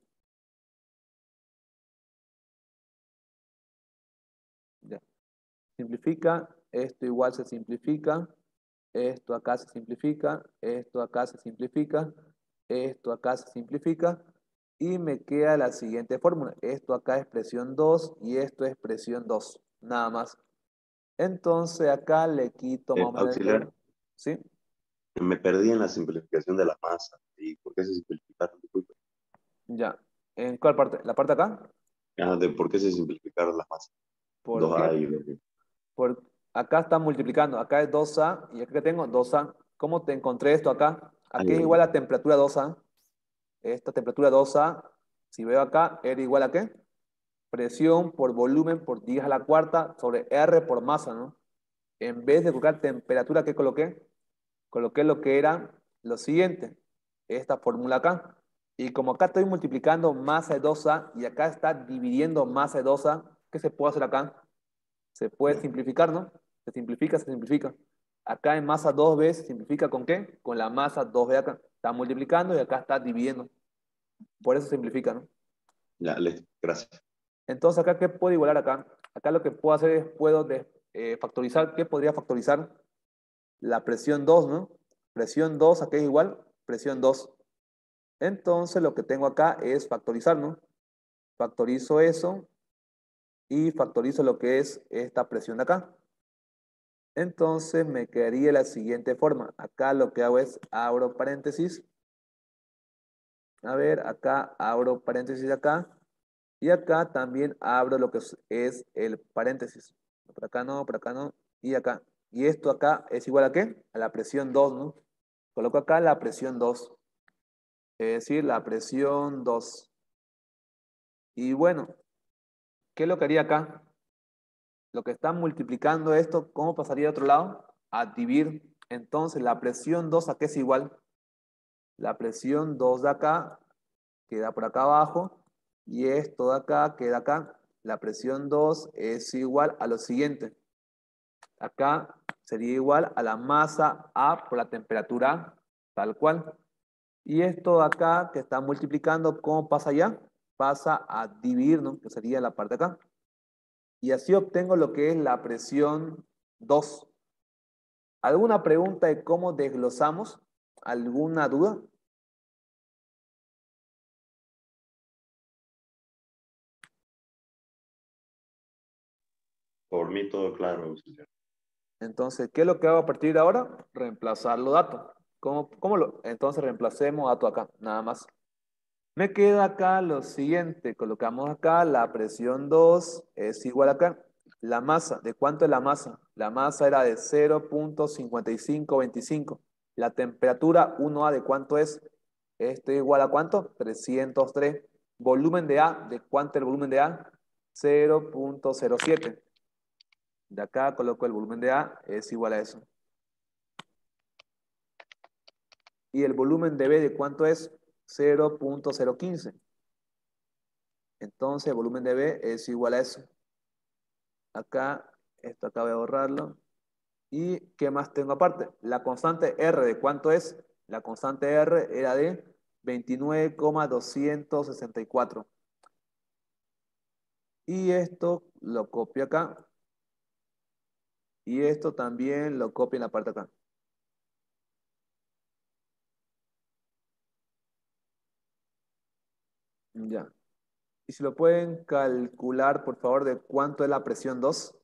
Ya. Simplifica, esto igual se simplifica, esto acá se simplifica, esto acá se simplifica, esto acá se simplifica y me queda la siguiente fórmula. Esto acá es presión 2 y esto es presión 2, nada más. Entonces acá le quito más o menos Auxiliar, ¿sí? me perdí en la simplificación de la masa. ¿Y por qué se simplificaron? Disculpe. Ya. ¿En cuál parte? ¿La parte acá? De por qué se simplificaron las masas. ¿Por Dos qué? a y 2B. Por acá está multiplicando. Acá es 2A y acá que tengo 2A. ¿Cómo te encontré esto acá? Ay, Aquí es igual a temperatura 2A. Esta temperatura 2A, si veo acá, era igual a ¿qué? Presión por volumen por 10 a la cuarta sobre R por masa, ¿no? En vez de colocar temperatura, ¿qué coloqué? Coloqué lo que era lo siguiente, esta fórmula acá. Y como acá estoy multiplicando masa de 2A y acá está dividiendo masa de 2A, ¿qué se puede hacer acá? Se puede ya, simplificar, ¿no? Se simplifica, se simplifica. Acá en masa 2B se simplifica ¿con qué? Con la masa 2B acá. Está multiplicando y acá está dividiendo. Por eso se simplifica, ¿no? ya, listo, gracias. Entonces acá, ¿qué puedo igualar acá? Acá lo que puedo hacer es, puedo factorizar. ¿Qué podría factorizar? La presión 2, ¿no? Presión 2, acá es igual, presión 2. Entonces lo que tengo acá es factorizar, ¿no? Factorizo eso y factorizo lo que es esta presión de acá. Entonces me quedaría la siguiente forma. Acá lo que hago es abro paréntesis. A ver, acá abro paréntesis acá. Y acá también abro lo que es el paréntesis. Por acá no, por acá no. Y acá. Y esto acá es igual a ¿qué? A la presión 2, ¿no? Coloco acá la presión 2. Es decir, la presión 2. Y bueno, ¿qué es lo que haría acá? Lo que está multiplicando esto, ¿cómo pasaría al otro lado? A dividir. Entonces, la presión 2 ¿a qué es igual? La presión 2 de acá queda por acá abajo y esto de acá queda acá. La presión 2 es igual a lo siguiente. Acá sería igual a la masa A por la temperatura tal cual. Y esto de acá que está multiplicando, ¿cómo pasa allá? Pasa a dividir, ¿no? Que sería la parte de acá. Y así obtengo lo que es la presión 2. ¿Alguna pregunta de cómo desglosamos? ¿Alguna duda? Por mí todo claro, auxiliar. Entonces, ¿qué es lo que hago a partir de ahora? Reemplazar los datos. ¿Cómo lo? Entonces reemplacemos dato acá, nada más. Me queda acá lo siguiente. Colocamos acá la presión 2 es igual acá. La masa, ¿de cuánto es la masa? La masa era de 0.5525. La temperatura 1A, ¿de cuánto es? Esto es igual a ¿cuánto? 303. Volumen de A, ¿de cuánto es el volumen de A? 0.07. De acá coloco el volumen de A, es igual a eso. Y el volumen de B, ¿de cuánto es? 0.015. Entonces el volumen de B es igual a eso. Acá, esto acá voy a borrarlo. ¿Y qué más tengo aparte? La constante R, ¿de cuánto es? La constante R era de 29,264. Y esto lo copio acá. Y esto también lo copio en la parte de acá. Ya. Y si lo pueden calcular, por favor, de cuánto es la presión 2.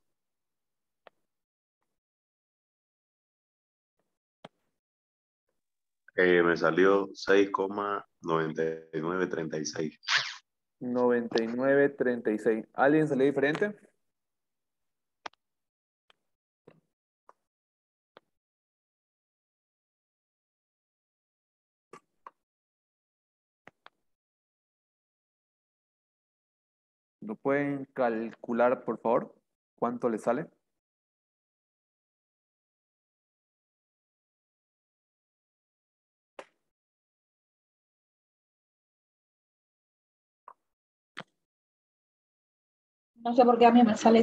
Me salió 6,9936. 99,36. ¿Alguien salió diferente? ¿Lo pueden calcular, por favor? ¿Cuánto le sale? No sé por qué a mí me sale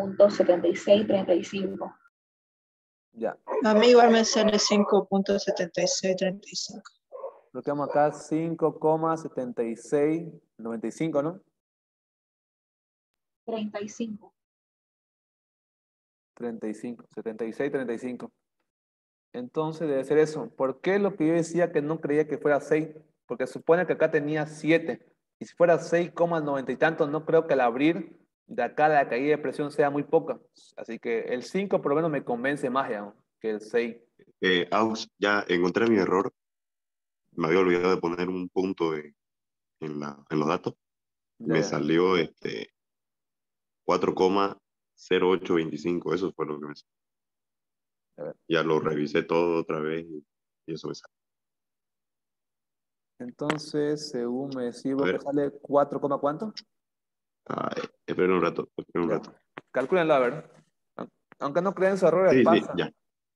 5.7635. Ya. A mí igual me sale 5.7635. Bloqueamos acá 5,7695, ¿no? 35. 35, 76, 35. Entonces debe ser eso. ¿Por qué lo que yo decía que no creía que fuera 6? Porque supone que acá tenía 7. Y si fuera 6,90 y tanto, no creo que al abrir de acá la caída de presión sea muy poca. Así que el 5 por lo menos me convence más ya, ¿no? Que el 6. Aux, ya encontré mi error. Me había olvidado de poner un punto en los datos. Ya, Me ya. salió 4,0825. Eso fue lo que me salió. A ver. Ya lo revisé todo otra vez y eso me salió. Entonces, según me decís A vos que ver, sale 4, ¿cuánto? espera un rato, espera un Ya. rato. Calcúlenlo, a ver. Aunque no creen sus errores, Sí, sí, pasa. ya.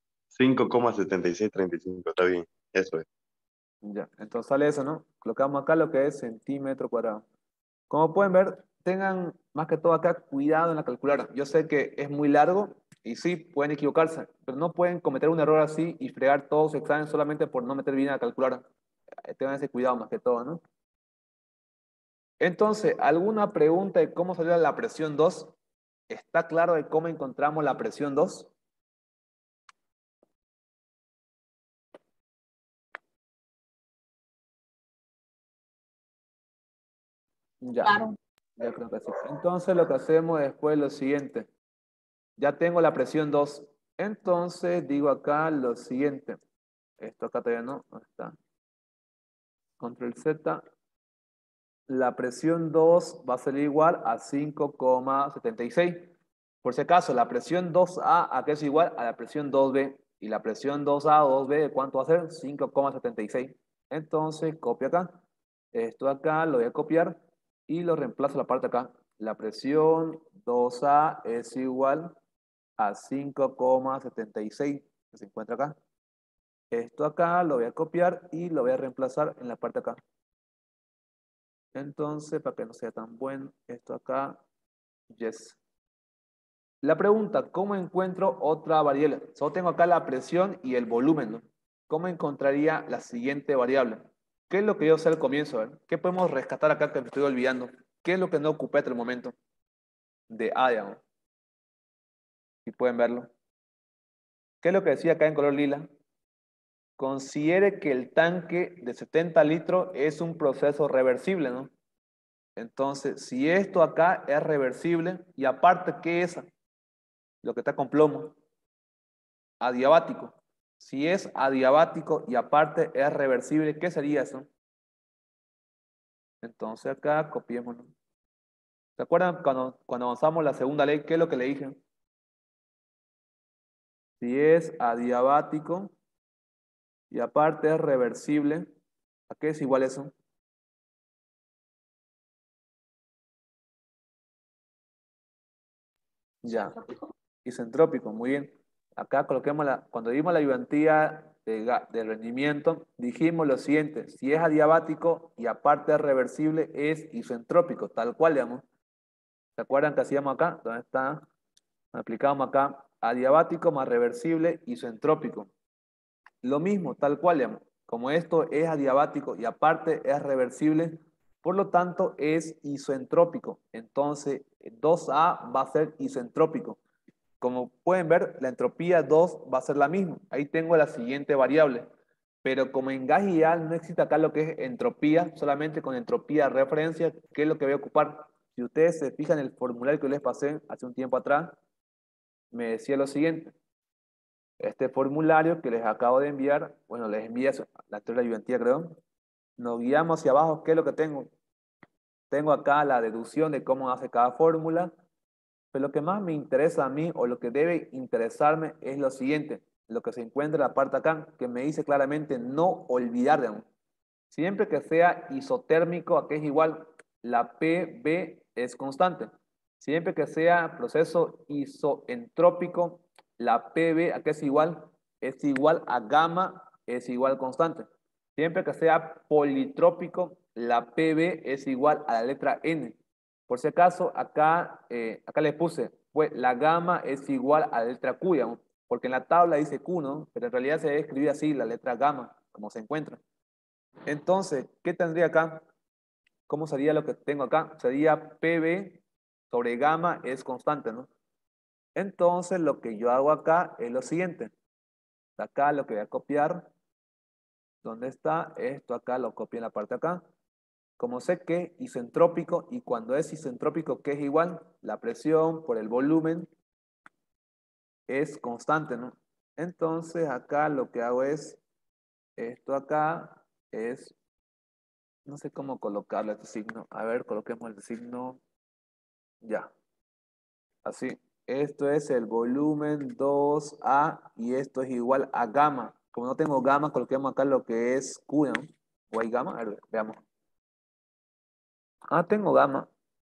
5,7635, está bien. Eso es. Ya, entonces sale eso, ¿no? Colocamos acá lo que es centímetro cuadrado. Como pueden ver, tengan más que todo acá cuidado en la calculadora. Yo sé que es muy largo y sí, pueden equivocarse, pero no pueden cometer un error así y fregar todos sus exámenes solamente por no meter bien la calculadora. Tengan ese cuidado más que todo, ¿no? Entonces, ¿alguna pregunta de cómo salió la presión 2? ¿Está claro de cómo encontramos la presión 2? Ya, Claro. ya creo que sí. Entonces, lo que hacemos después es lo siguiente. Ya tengo la presión 2. Entonces digo acá lo siguiente. Esto acá todavía no. ¿Dónde está? Control Z. La presión 2 va a ser igual a 5,76. Por si acaso, la presión 2A ¿a qué es igual? A la presión 2B. Y la presión 2A o 2B, ¿cuánto va a ser? 5,76. Entonces, copio acá. Esto acá lo voy a copiar y lo reemplazo en la parte acá. La presión 2A es igual a 5,76 que se encuentra acá. Esto acá lo voy a copiar y lo voy a reemplazar en la parte acá. Entonces, para que no sea tan bueno, esto acá, yes. La pregunta, ¿cómo encuentro otra variable? Solo tengo acá la presión y el volumen, ¿no? ¿Cómo encontraría la siguiente variable? ¿Qué es lo que yo sé al comienzo? A ver? ¿Qué podemos rescatar acá que me estoy olvidando? ¿Qué es lo que no ocupé hasta el momento? De A, digamos. Si pueden verlo. ¿Qué es lo que decía acá en color lila? Considere que el tanque de 70 litros es un proceso reversible, ¿no? Entonces, si esto acá es reversible, y aparte, ¿qué es lo que está con plomo? Adiabático. Si es adiabático y aparte es reversible, ¿qué sería eso? Entonces acá copiémoslo. ¿Se acuerdan cuando avanzamos la segunda ley? ¿Qué es lo que le dije? Si es adiabático y aparte es reversible, ¿a qué es igual eso? Ya. Isentrópico, muy bien. Acá coloquemos cuando dimos la ayudantía de rendimiento, dijimos lo siguiente: si es adiabático y aparte es reversible, es isentrópico, tal cual, digamos. ¿Se acuerdan que hacíamos acá? ¿Dónde está? Aplicábamos acá: adiabático más reversible, isentrópico. Lo mismo, tal cual, digamos. Como esto es adiabático y aparte es reversible, por lo tanto es isentrópico. Entonces, 2A va a ser isentrópico. Como pueden ver, la entropía 2 va a ser la misma. Ahí tengo la siguiente variable. Pero como en gas ideal no existe acá lo que es entropía, solamente con entropía de referencia, ¿qué es lo que voy a ocupar? Si ustedes se fijan en el formulario que les pasé hace un tiempo atrás, me decía lo siguiente. Este formulario que les acabo de enviar, bueno, les envía la teoría de la ayudantía, creo. Nos guiamos hacia abajo, ¿qué es lo que tengo? Tengo acá la deducción de cómo hace cada fórmula. Pero lo que más me interesa a mí, o lo que debe interesarme, es lo siguiente, lo que se encuentra en la parte acá, que me dice claramente no olvidar de aún. Siempre que sea isotérmico, aquí es igual, la PB es constante. Siempre que sea proceso isoentrópico, la PB, aquí es igual a gamma, es igual constante. Siempre que sea politrópico, la PB es igual a la letra N. Por si acaso, acá, acá le puse, pues la gamma es igual a la letra Q, digamos, porque en la tabla dice Q, ¿no? Pero en realidad se debe escribir así, la letra gamma, como se encuentra. Entonces, ¿qué tendría acá? ¿Cómo sería lo que tengo acá? Sería PB sobre gamma es constante, ¿no? Entonces, lo que yo hago acá es lo siguiente. Acá lo que voy a copiar, ¿dónde está? Esto acá lo copio en la parte de acá. Como sé que es isentrópico, y cuando es isentrópico, ¿qué es igual? La presión por el volumen es constante, ¿no? Entonces, acá lo que hago es, esto acá es, no sé cómo colocarle este signo. A ver, coloquemos el signo, ya, así. Esto es el volumen 2A y esto es igual a gamma. Como no tengo gamma, coloquemos acá lo que es Q, ¿no? ¿O hay gamma? A ver, veamos. Ah, tengo gamma.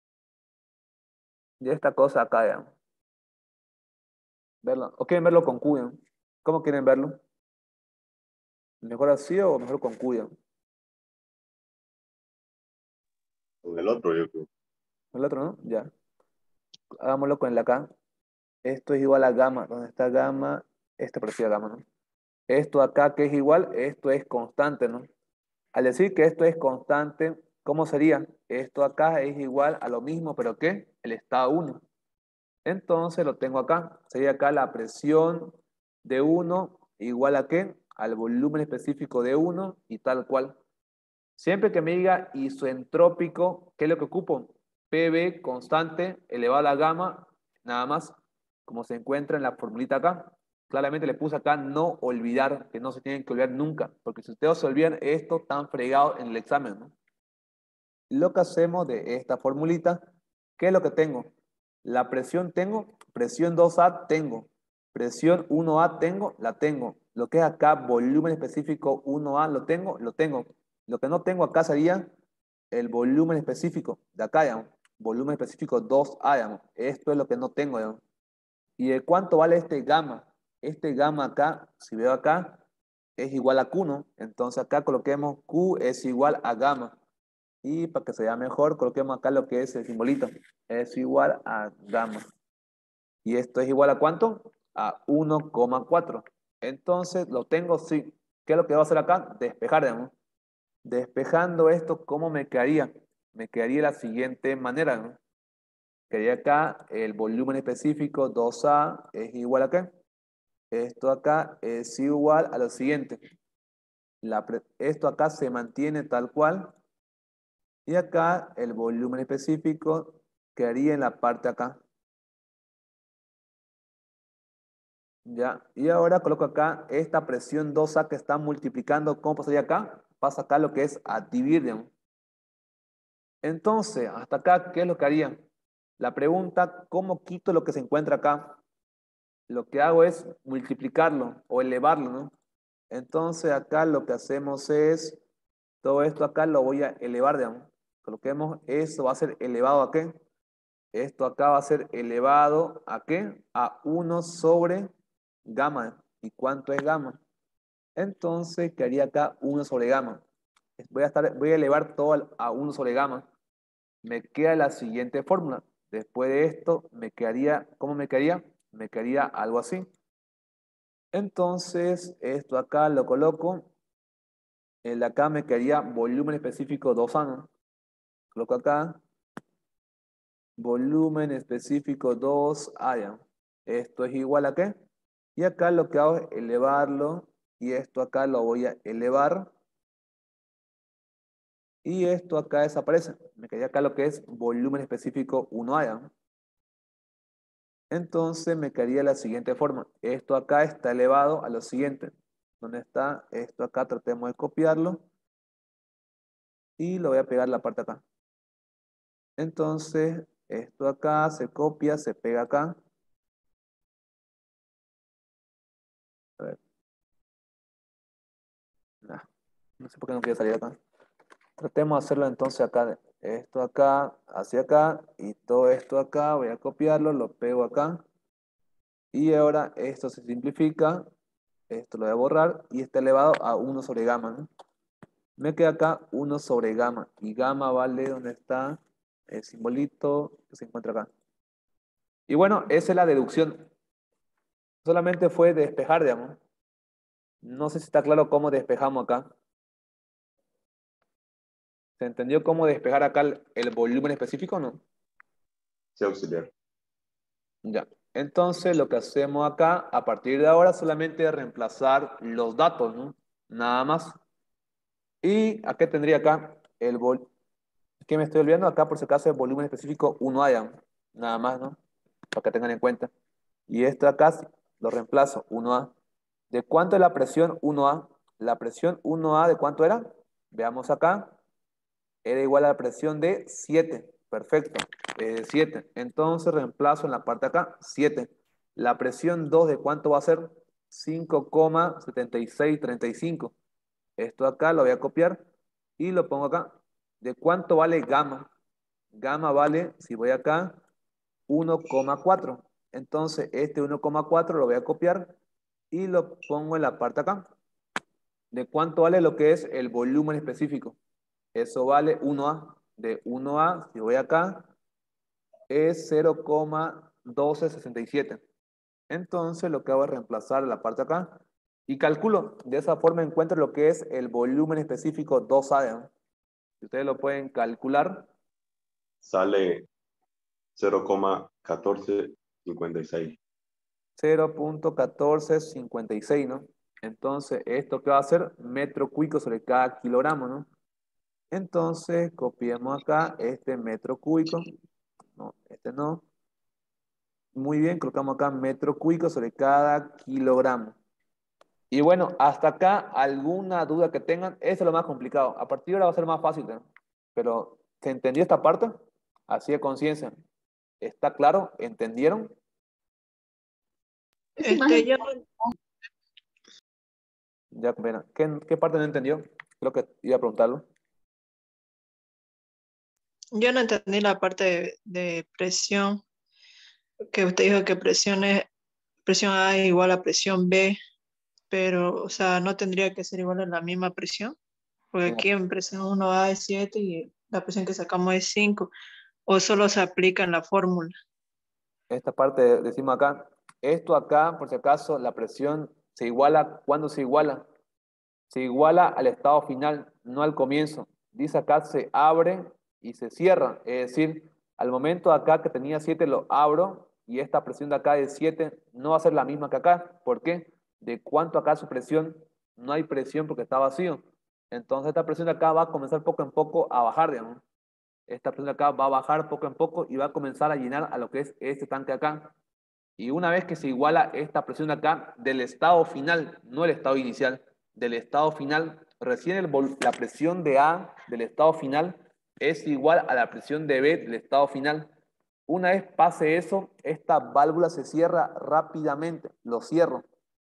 Y esta cosa acá, ya. Verlo. ¿O quieren verlo con Q, ¿no? ¿Cómo quieren verlo? ¿Mejor así o mejor con Q, ya? Con el otro, yo creo. El otro, ¿no? Ya. Hagámoslo con el de acá. Esto es igual a gamma. ¿Dónde está gamma? Este parecía gamma, ¿no? Esto acá que es igual, esto es constante, ¿no? Al decir que esto es constante, ¿cómo sería? Esto acá es igual a lo mismo, pero ¿qué? El estado 1. Entonces lo tengo acá. Sería acá la presión de 1 igual a ¿qué? Al volumen específico de 1 y tal cual. Siempre que me diga isoentrópico, ¿qué es lo que ocupo? PB constante elevado a la gamma, nada más, como se encuentra en la formulita acá. Claramente le puse acá no olvidar, que no se tienen que olvidar nunca, porque si ustedes se olvidan esto, están fregados en el examen, ¿no? Lo que hacemos de esta formulita, ¿qué es lo que tengo? La presión tengo, presión 2A tengo, presión 1A tengo, la tengo. Lo que es acá, volumen específico 1A, lo tengo, lo tengo. Lo que no tengo acá sería el volumen específico de acá, digamos. Volumen específico 2A, digamos. Esto es lo que no tengo, digamos. ¿Y de cuánto vale este gamma? Este gamma acá, si veo acá, es igual a Q, ¿no? Entonces acá coloquemos Q es igual a gamma. Y para que se vea mejor, coloquemos acá lo que es el simbolito. Es igual a gamma. ¿Y esto es igual a cuánto? A 1,4. Entonces, lo tengo, sí. ¿Qué es lo que va a hacer acá? Despejar, digamos. Despejando esto, ¿cómo me quedaría? Me quedaría de la siguiente manera, ¿no? Quedaría acá el volumen específico 2A es igual a ¿qué? Esto acá es igual a lo siguiente. Esto acá se mantiene tal cual. Y acá el volumen específico quedaría en la parte acá. Ya. Y ahora coloco acá esta presión 2A que está multiplicando. ¿Cómo pasaría acá? Pasa acá lo que es a dividir, digamos. Entonces, hasta acá, ¿qué es lo que haría? La pregunta, ¿cómo quito lo que se encuentra acá? Lo que hago es multiplicarlo o elevarlo, ¿no? Entonces, acá lo que hacemos es, todo esto acá lo voy a elevar, digamos. Coloquemos, eso va a ser elevado a ¿qué? Esto acá va a ser elevado ¿a qué? A 1 sobre gamma. ¿Y cuánto es gamma? Entonces quedaría acá 1 sobre gamma. Voy a elevar todo a 1 sobre gamma. Me queda la siguiente fórmula. Después de esto, me quedaría, ¿cómo me quedaría? Me quedaría algo así. Entonces, esto acá lo coloco. El de acá me quedaría volumen específico 2A, ¿no? Coloco acá. Volumen específico 2A, ya. Esto es igual a ¿qué? Y acá lo que hago es elevarlo. Y esto acá lo voy a elevar. Y esto acá desaparece. Me quedaría acá lo que es volumen específico 1A, ¿ya? Entonces me quedaría la siguiente forma. Esto acá está elevado a lo siguiente. ¿Dónde está? Esto acá tratemos de copiarlo. Y lo voy a pegar en la parte acá. Entonces, esto acá se copia, se pega acá. A ver. Nah, no sé por qué no quiere salir acá. Tratemos de hacerlo entonces acá. Esto acá, hacia acá. Y todo esto acá. Voy a copiarlo, lo pego acá. Y ahora esto se simplifica. Esto lo voy a borrar. Y está elevado a 1 sobre gamma, ¿no? Me queda acá 1 sobre gamma. Y gamma vale, ¿dónde está? el simbolito que se encuentra acá. Y bueno, esa es la deducción. Solamente fue despejar, digamos. No sé si está claro cómo despejamos acá. ¿Se entendió cómo despejar acá el volumen específico o no? Sí, auxiliar. Ya. Entonces, lo que hacemos acá, a partir de ahora, solamente es reemplazar los datos, ¿no? Nada más. ¿Y a qué tendría acá? ¿Qué me estoy olvidando? Acá, por si acaso, el volumen específico 1A, ya. Nada más, ¿no? Para que tengan en cuenta. Y esto acá lo reemplazo, 1A. ¿De cuánto es la presión 1A? La presión 1A, ¿de cuánto era? Veamos acá. Era igual a la presión de 7. Perfecto. 7. Entonces reemplazo en la parte de acá 7. La presión 2, ¿de cuánto va a ser? 5,7635. Esto acá lo voy a copiar y lo pongo acá. ¿De cuánto vale gamma? Gamma vale, si voy acá, 1,4. Entonces este 1,4 lo voy a copiar y lo pongo en la parte acá. ¿De cuánto vale lo que es el volumen específico? Eso vale 1A. De 1A, si voy acá, es 0,1267. Entonces lo que hago es reemplazar la parte acá y calculo. De esa forma encuentro lo que es el volumen específico 2A, ¿no? Si ustedes lo pueden calcular, Sale 0,1456. 0,1456, ¿no? Entonces, ¿esto qué va a ser? Metro cúbico sobre cada kilogramo, ¿no? Entonces, copiemos acá este metro cúbico. No, este no. Muy bien, colocamos acá metro cúbico sobre cada kilogramo. Y bueno, hasta acá, ¿alguna duda que tengan? Eso es lo más complicado. A partir de ahora va a ser más fácil, ¿no? Pero, ¿se entendió esta parte? Así de conciencia. ¿Está claro? ¿Entendieron? Yo, Ya, pena. ¿Qué parte no entendió? Creo que iba a preguntarlo. yo no entendí la parte de presión, que usted dijo que presión A igual a presión B, pero, o sea, no tendría que ser igual a la misma presión, porque Mira, aquí en presión 1A es 7 y la presión que sacamos es 5, o solo se aplica en la fórmula. esta parte decimos acá. Esto acá, por si acaso, la presión se iguala. ¿Cuándo se iguala? Se iguala al estado final, no al comienzo. Dice acá se abre y se cierra. Es decir, al momento acá que tenía 7 lo abro y esta presión de acá de 7 no va a ser la misma que acá. ¿Por qué? ¿De cuánto acá su presión? No hay presión porque está vacío. Entonces esta presión de acá va a comenzar poco en poco a bajar, digamos. Esta presión de acá va a bajar poco en poco y va a comenzar a llenar a lo que es este tanque acá. Y una vez que se iguala esta presión de acá del estado final, no el estado inicial, del estado final, recién la presión de A del estado final es igual a la presión de B del estado final. Una vez pase eso, esta válvula se cierra rápidamente. Lo cierro.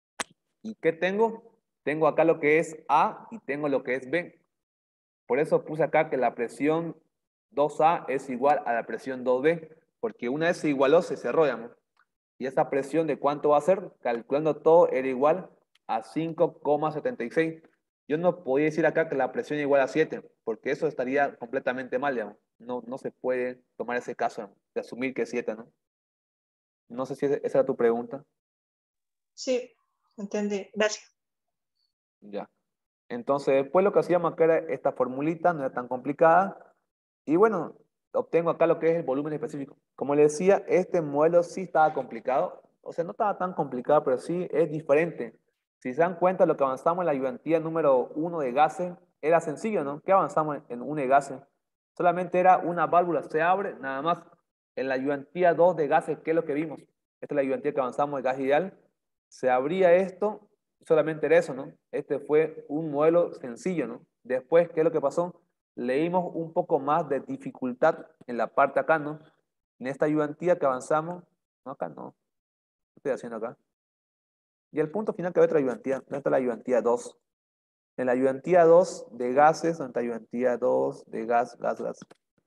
¿Y qué tengo? Tengo acá lo que es A y tengo lo que es B. Por eso puse acá que la presión 2A es igual a la presión 2B, porque una vez se igualó, se cerró, digamos. Y esa presión de cuánto va a ser, calculando todo, era igual a 5,76. Yo no podía decir acá que la presión es igual a 7, porque eso estaría completamente mal, digamos. No, no se puede tomar ese caso, ¿no? De asumir que es 7, ¿no? No sé si esa era tu pregunta. Sí, entendí. Gracias. Ya. Entonces, después lo que hacíamos acá era esta formulita, no era tan complicada. Y bueno, obtengo acá lo que es el volumen específico. Como le decía, este modelo sí estaba complicado. O sea, no estaba tan complicado, pero sí es diferente. Si se dan cuenta, lo que avanzamos en la ayudantía número 1 de gases era sencillo, ¿no? ¿Qué avanzamos en 1 de gases? Solamente era una válvula, se abre, nada más. En la ayudantía 2 de gases, ¿qué es lo que vimos? Esta es la ayudantía que avanzamos de gas ideal. Se abría esto, solamente era eso, ¿no? Este fue un modelo sencillo, ¿no? Después, ¿qué es lo que pasó? Leímos un poco más de dificultad en la parte acá, ¿no? En esta ayudantía que avanzamos, no acá no, ¿qué estoy haciendo acá? Y el punto final que ve otra ayudantía, ¿dónde está la ayudantía 2? En la ayudantía 2 de gases, ¿dónde está la ayudantía 2 de gas?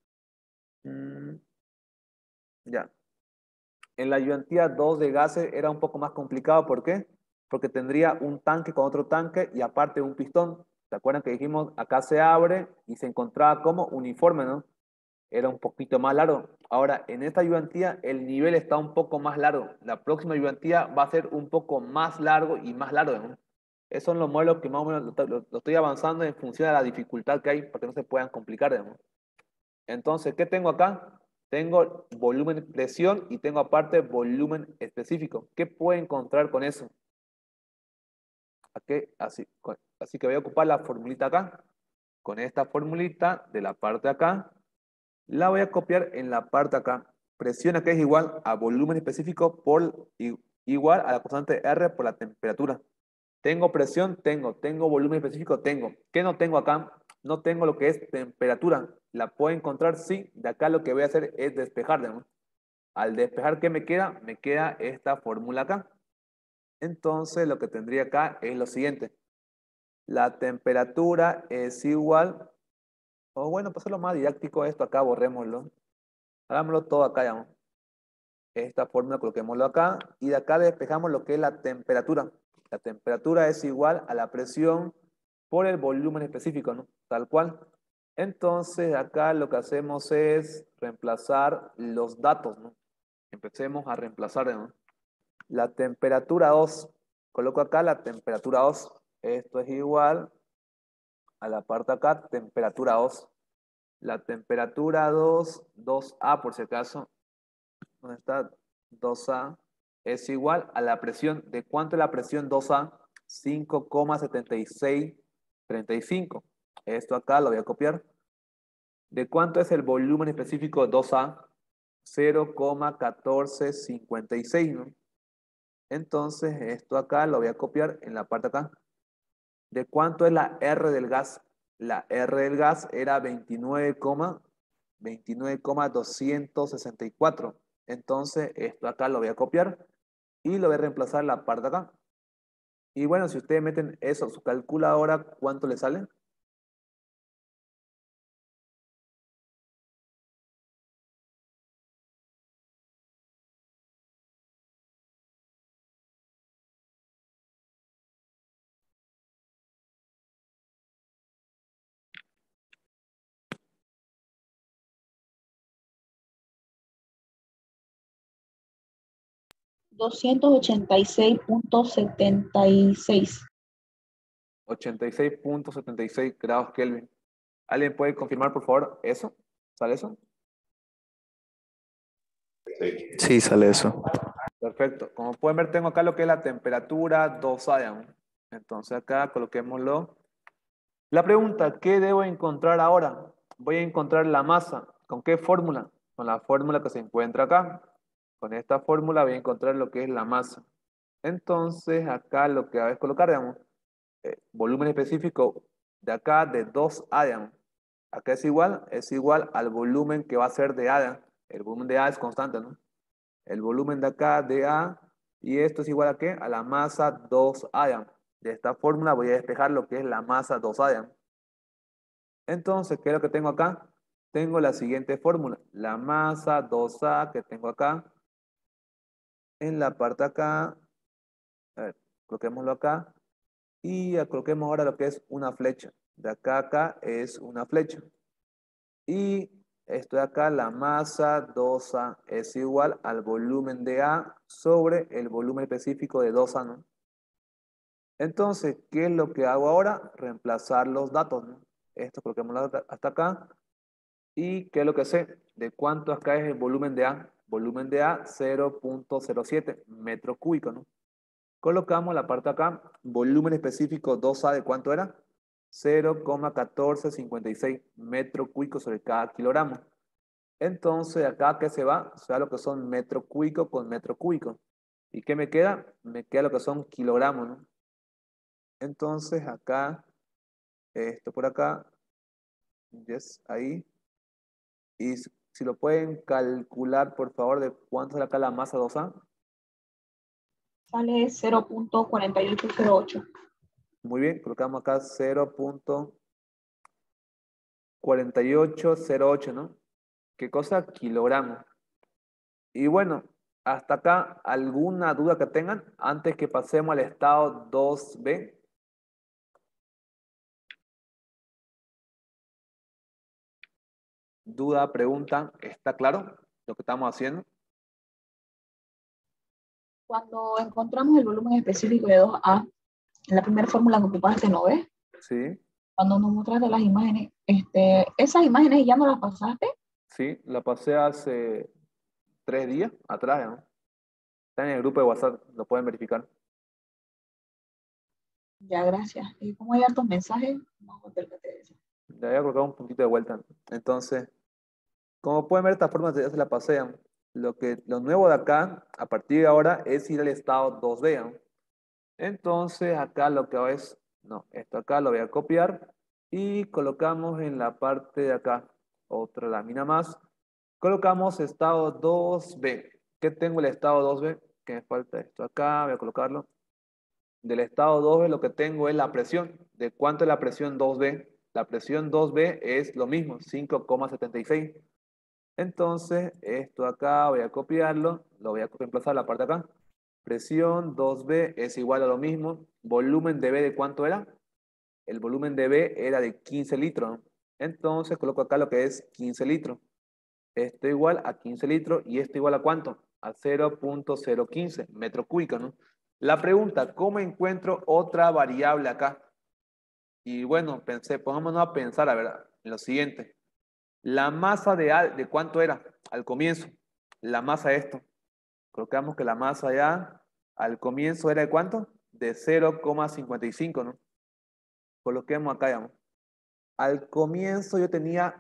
Mm, ya. En la ayudantía 2 de gases era un poco más complicado, ¿por qué? Porque tendría un tanque con otro tanque y aparte un pistón. ¿Se acuerdan que dijimos acá se abre y se encontraba como uniforme, ¿no? era un poquito más largo. Ahora, en esta ayudantía el nivel está un poco más largo. La próxima ayudantía va a ser un poco más largo y más largo, ¿no? Esos son los modelos que más o menos lo estoy avanzando en función de la dificultad que hay para que no se puedan complicar, ¿no? Entonces, ¿qué tengo acá? Tengo volumen de presión y tengo aparte volumen específico. ¿Qué puedo encontrar con eso? Aquí, así que voy a ocupar la formulita acá. Con esta formulita de la parte de acá, la voy a copiar en la parte de acá. Presión acá es igual a volumen específico por igual a la constante R por la temperatura. Tengo presión, tengo volumen específico, tengo. ¿Qué no tengo acá? No tengo lo que es temperatura. ¿La puedo encontrar? Sí. De acá lo que voy a hacer es despejar, ¿no? Al despejar, ¿qué me queda? Me queda esta fórmula acá. Entonces, lo que tendría acá es lo siguiente. La temperatura es igual, o bueno, para hacerlo más didáctico esto acá, borrémoslo. Hagámoslo todo acá, ya. Esta fórmula coloquémoslo acá y de acá despejamos lo que es la temperatura. La temperatura es igual a la presión por el volumen específico, ¿no? Tal cual. Entonces acá lo que hacemos es reemplazar los datos, ¿no? Empecemos a reemplazar, ¿no? La temperatura 2. Coloco acá la temperatura 2. Esto es igual a la parte acá, temperatura 2. La temperatura 2, 2A por si acaso. ¿Dónde está? 2A es igual a la presión. ¿De cuánto es la presión 2A? 5,7635. Esto acá lo voy a copiar. ¿De cuánto es el volumen específico 2A? 0,1456, ¿no? Entonces, esto acá lo voy a copiar en la parte acá. ¿De cuánto es la R del gas? La R del gas era 29,264. Entonces, esto acá lo voy a copiar y lo voy a reemplazar en la parte de acá. Y bueno, si ustedes meten eso, su calculadora, ¿cuánto le sale? $286.76. 86,76 grados Kelvin. ¿Alguien puede confirmar, por favor, eso? ¿Sale eso? Sí, sale eso. Perfecto. Como pueden ver, tengo acá lo que es la temperatura 2A. Entonces acá coloquémoslo. La pregunta, ¿qué debo encontrar ahora? Voy a encontrar la masa. ¿Con qué fórmula? Con la fórmula que se encuentra acá. Con esta fórmula voy a encontrar lo que es la masa. Entonces acá lo que voy a colocar, digamos, volumen específico de acá de 2A, digamos. Acá es igual al volumen que va a ser de A. El volumen de A es constante, ¿no? El volumen de acá de A, y esto es igual a ¿qué? A la masa 2A. De esta fórmula voy a despejar lo que es la masa 2A. Entonces, ¿qué es lo que tengo acá? Tengo la siguiente fórmula. La masa 2A que tengo acá, en la parte de acá, a ver, coloquémoslo acá, y coloquemos ahora lo que es una flecha. De acá a acá es una flecha. Y esto de acá, la masa 2A es igual al volumen de A sobre el volumen específico de 2A, ¿no? Entonces, ¿qué es lo que hago ahora? Reemplazar los datos, ¿no? Esto coloquémoslo hasta acá. ¿Y qué es lo que sé? ¿De cuánto acá es el volumen de A? Volumen de A, 0,07 metros cúbicos, ¿no? Colocamos la parte acá, volumen específico 2A, ¿de cuánto era? 0,1456 metros cúbicos sobre cada kilogramo. Entonces, acá, ¿qué se va? Se va lo que son metro cúbico con metro cúbico. ¿Y qué me queda? Me queda lo que son kilogramos, ¿no? Entonces, acá, esto por acá, yes, ahí. Y si lo pueden calcular, por favor, de cuánto es acá la masa 2A. Sale 0.4808. Muy bien, colocamos acá 0,4808, ¿no? ¿Qué cosa? Kilogramos. Y bueno, hasta acá, ¿alguna duda que tengan antes que pasemos al estado 2B? Duda, pregunta, ¿está claro lo que estamos haciendo? Cuando encontramos el volumen específico de 2A, en la primera fórmula que ocupaste, ¿no ves? Sí, Cuando nos mostraste las imágenes, esas imágenes ya no las pasaste. sí, la pasé hace 3 días atrás, ¿no? Está en el grupo de WhatsApp, lo pueden verificar. Ya, gracias. Y como hay hartos mensajes, vamos a ver qué te dice. Le voy a colocar un puntito de vuelta. Entonces, como pueden ver, esta forma ya se la pasean. Lo nuevo de acá, a partir de ahora, es ir al estado 2B, ¿no? Entonces, acá lo que hago es, no, esto acá lo voy a copiar y colocamos en la parte de acá otra lámina más. Colocamos estado 2B. ¿Qué tengo el estado 2B? Que me falta esto acá, voy a colocarlo. Del estado 2B lo que tengo es la presión. ¿De cuánto es la presión 2B? La presión 2B es lo mismo, 5,76. Entonces, esto acá voy a copiarlo, lo voy a reemplazar la parte de acá. Presión 2B es igual a lo mismo. Volumen de B, ¿de cuánto era? El volumen de B era de 15 litros, ¿no? Entonces, coloco acá lo que es 15 litros. Esto igual a 15 litros y esto igual a ¿cuánto? A 0,015 metros cúbicos, ¿no? La pregunta, ¿cómo encuentro otra variable acá? Y bueno, pongámonos a pensar, a ver, en lo siguiente. La masa ¿de cuánto era? Al comienzo. La masa de esto. Colocamos que la masa ya al comienzo era ¿de cuánto? De 0,55, ¿no? Coloquemos acá, digamos. Al comienzo yo tenía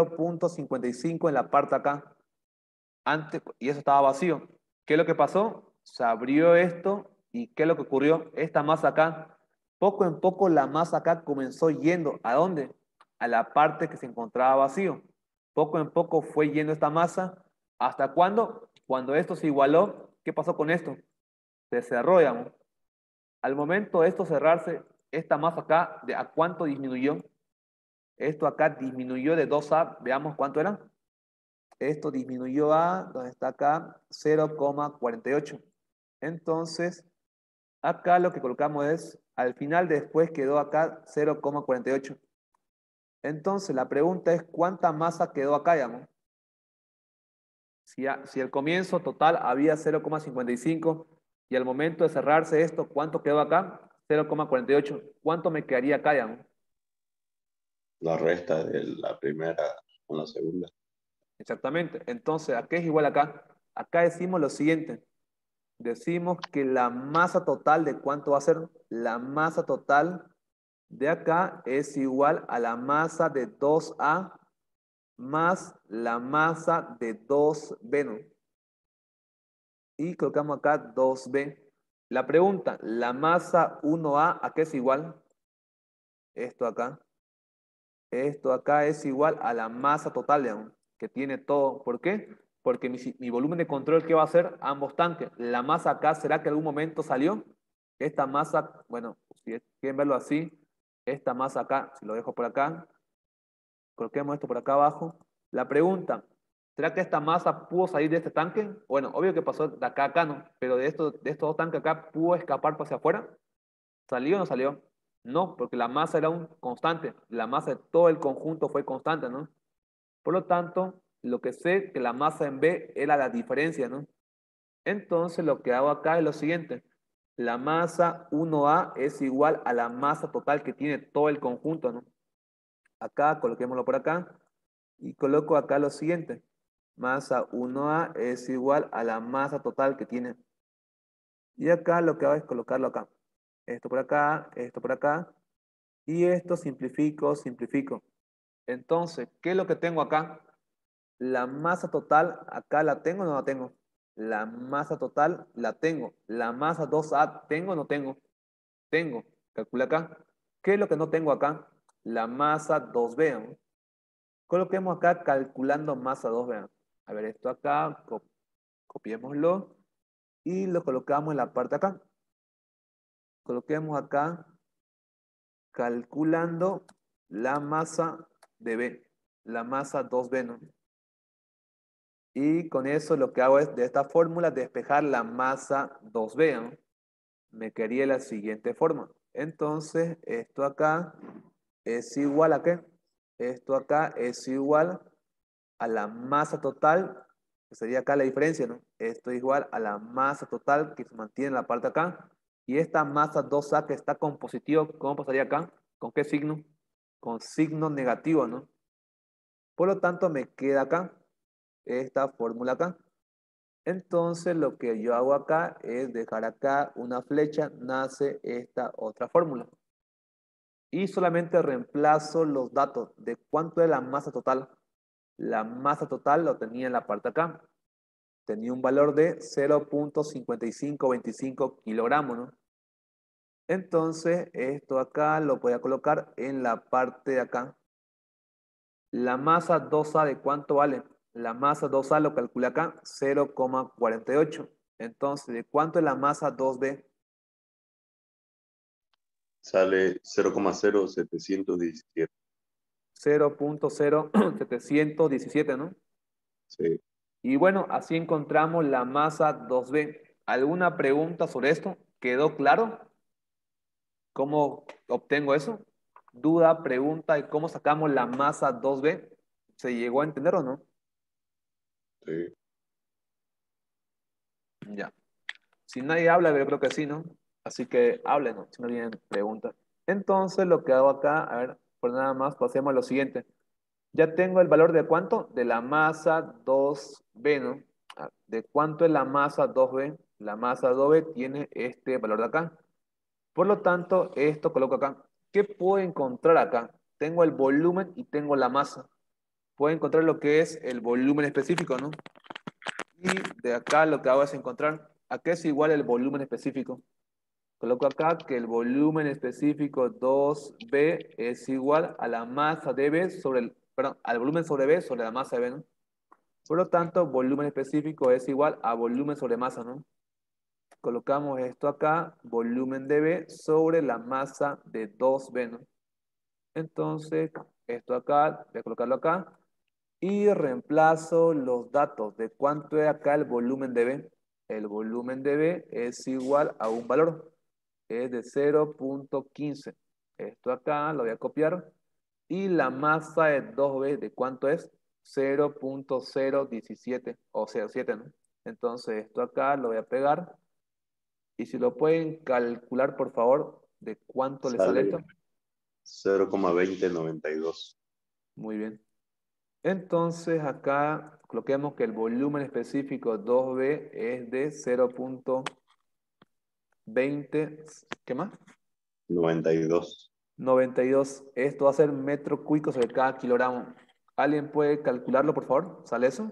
0,55 en la parte acá. Antes, y eso estaba vacío. ¿Qué es lo que pasó? Se abrió esto y ¿qué es lo que ocurrió? Esta masa acá, poco en poco la masa acá comenzó yendo. ¿A dónde? A la parte que se encontraba vacío. Poco en poco fue yendo esta masa. ¿Hasta cuándo? Cuando esto se igualó, ¿qué pasó con esto? Se cerró, digamos. Al momento de esto cerrarse, esta masa acá, ¿a cuánto disminuyó? Esto acá disminuyó de 2A, veamos cuánto era. Esto disminuyó a, donde está acá, 0,48. Entonces, acá lo que colocamos es, al final después quedó acá 0,48. Entonces, la pregunta es, ¿cuánta masa quedó acá, digamos? Si al comienzo total había 0,55 y al momento de cerrarse esto, ¿cuánto quedó acá? 0,48. ¿Cuánto me quedaría acá, digamos? La resta de la primera con la segunda. Exactamente. Entonces, ¿a qué es igual acá? Acá decimos lo siguiente. Decimos que la masa total de cuánto va a ser. La masa total de acá es igual a la masa de 2A más la masa de 2B, ¿no? Y colocamos acá 2B. La pregunta, ¿la masa 1A a qué es igual? Esto acá. Esto acá es igual a la masa total, digamos, que tiene todo. ¿Por qué? Porque mi volumen de control, ¿qué va a ser? Ambos tanques. La masa acá, ¿será que en algún momento salió? Esta masa, bueno, si quieren verlo así, esta masa acá, si lo dejo por acá, coloquemos esto por acá abajo. La pregunta, ¿será que esta masa pudo salir de este tanque? Bueno, obvio que pasó de acá a acá, ¿no? Pero de estos dos tanques acá, ¿pudo escapar hacia afuera? ¿Salió o no salió? No, porque la masa era un constante. La masa de todo el conjunto fue constante, ¿no? Por lo tanto, lo que sé que la masa en B era la diferencia, ¿no? Entonces, lo que hago acá es lo siguiente. La masa 1A es igual a la masa total que tiene todo el conjunto, ¿no? Acá, coloquémoslo por acá. Y coloco acá lo siguiente. Masa 1A es igual a la masa total que tiene. Y acá lo que hago es colocarlo acá. Esto por acá, esto por acá. Y esto simplifico, simplifico. Entonces, ¿qué es lo que tengo acá? La masa total, acá la tengo o no la tengo. La masa total la tengo. La masa 2A, ¿tengo o no tengo? Tengo. Calcula acá. ¿Qué es lo que no tengo acá? La masa 2B, ¿no? Coloquemos acá calculando masa 2B, ¿no? A ver, esto acá, copiémoslo y lo colocamos en la parte de acá. Coloquemos acá calculando la masa de B, la masa 2B, ¿no? Y con eso lo que hago es, de esta fórmula, despejar la masa 2B, ¿no? Me quedaría la siguiente forma. Entonces, esto acá es igual a ¿qué? Esto acá es igual a la masa total, que sería acá la diferencia, ¿no? Esto es igual a la masa total que se mantiene en la parte de acá. Y esta masa 2A que está con positivo, ¿cómo pasaría acá? ¿Con qué signo? Con signo negativo, ¿no? Por lo tanto, me queda acá, esta fórmula acá. Entonces, lo que yo hago acá es dejar acá una flecha, nace esta otra fórmula. Y solamente reemplazo los datos de cuánto es la masa total. La masa total lo tenía en la parte acá. Tenía un valor de 0.5525 kilogramos, ¿no? Entonces, esto acá lo voy a colocar en la parte de acá. La masa 2A, ¿de cuánto vale? La masa 2A lo calculé acá, 0,48. Entonces, ¿de cuánto es la masa 2B? Sale 0,0717. 0.0717, ¿no? Sí. Y bueno, así encontramos la masa 2B. ¿Alguna pregunta sobre esto? ¿Quedó claro? ¿Cómo obtengo eso? ¿Duda, pregunta y cómo sacamos la masa 2B? ¿Se llegó a entender o no? Sí. Ya. Si nadie habla, yo creo que sí, ¿no? Así que hablen, ¿no? Si no tienen preguntas. Entonces, lo que hago acá, a ver, por nada más, pasemos a lo siguiente. Ya tengo el valor de cuánto, de la masa 2B, ¿no? ¿De cuánto es la masa 2B? La masa 2B tiene este valor de acá. Por lo tanto, esto coloco acá. ¿Qué puedo encontrar acá? Tengo el volumen y tengo la masa. Puedo encontrar lo que es el volumen específico, ¿no? Y de acá lo que hago es encontrar a qué es igual el volumen específico. Coloco acá que el volumen específico 2B es igual a la masa de B sobre el, perdón, al volumen sobre B sobre la masa de B, ¿no? Por lo tanto, volumen específico es igual a volumen sobre masa, ¿no? Colocamos esto acá, volumen de B sobre la masa de 2B, ¿no? Entonces, esto acá, voy a colocarlo acá, y reemplazo los datos de cuánto es acá el volumen de B. El volumen de B es igual a un valor, es de 0.15. Esto acá lo voy a copiar. Y la masa de 2B, ¿de cuánto es? 0.017 o 0.7, ¿no? Entonces esto acá lo voy a pegar. Y si lo pueden calcular, por favor, ¿de cuánto le sale esto? Sale 0,2092. Muy bien. Entonces acá coloquemos que el volumen específico 2B es de 0.20, ¿qué más? 92. 92. Esto va a ser metro cúbico sobre cada kilogramo. ¿Alguien puede calcularlo, por favor? ¿Sale eso?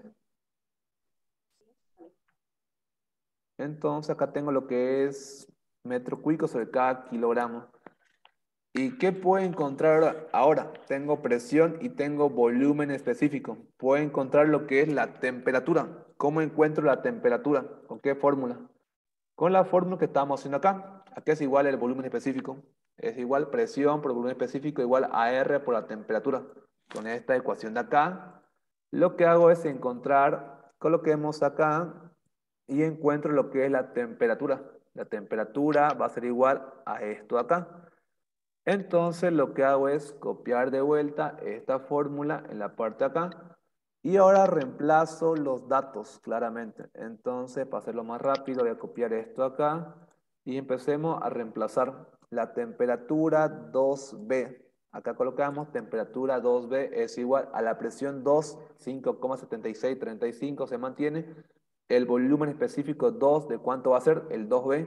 Entonces acá tengo lo que es metro cúbico sobre cada kilogramo. ¿Y qué puedo encontrar ahora? Tengo presión y tengo volumen específico. Puedo encontrar lo que es la temperatura. ¿Cómo encuentro la temperatura? ¿Con qué fórmula? Con la fórmula que estamos haciendo acá. Aquí es igual el volumen específico. Es igual presión por volumen específico igual a R por la temperatura. Con esta ecuación de acá, lo que hago es encontrar, coloquemos acá y encuentro lo que es la temperatura. La temperatura va a ser igual a esto acá. Entonces lo que hago es copiar de vuelta esta fórmula en la parte de acá y ahora reemplazo los datos claramente. Entonces para hacerlo más rápido voy a copiar esto acá y empecemos a reemplazar la temperatura 2B. Acá colocamos temperatura 2B es igual a la presión 2, 5,7635 se mantiene. El volumen específico 2, ¿de cuánto va a ser? El 2B,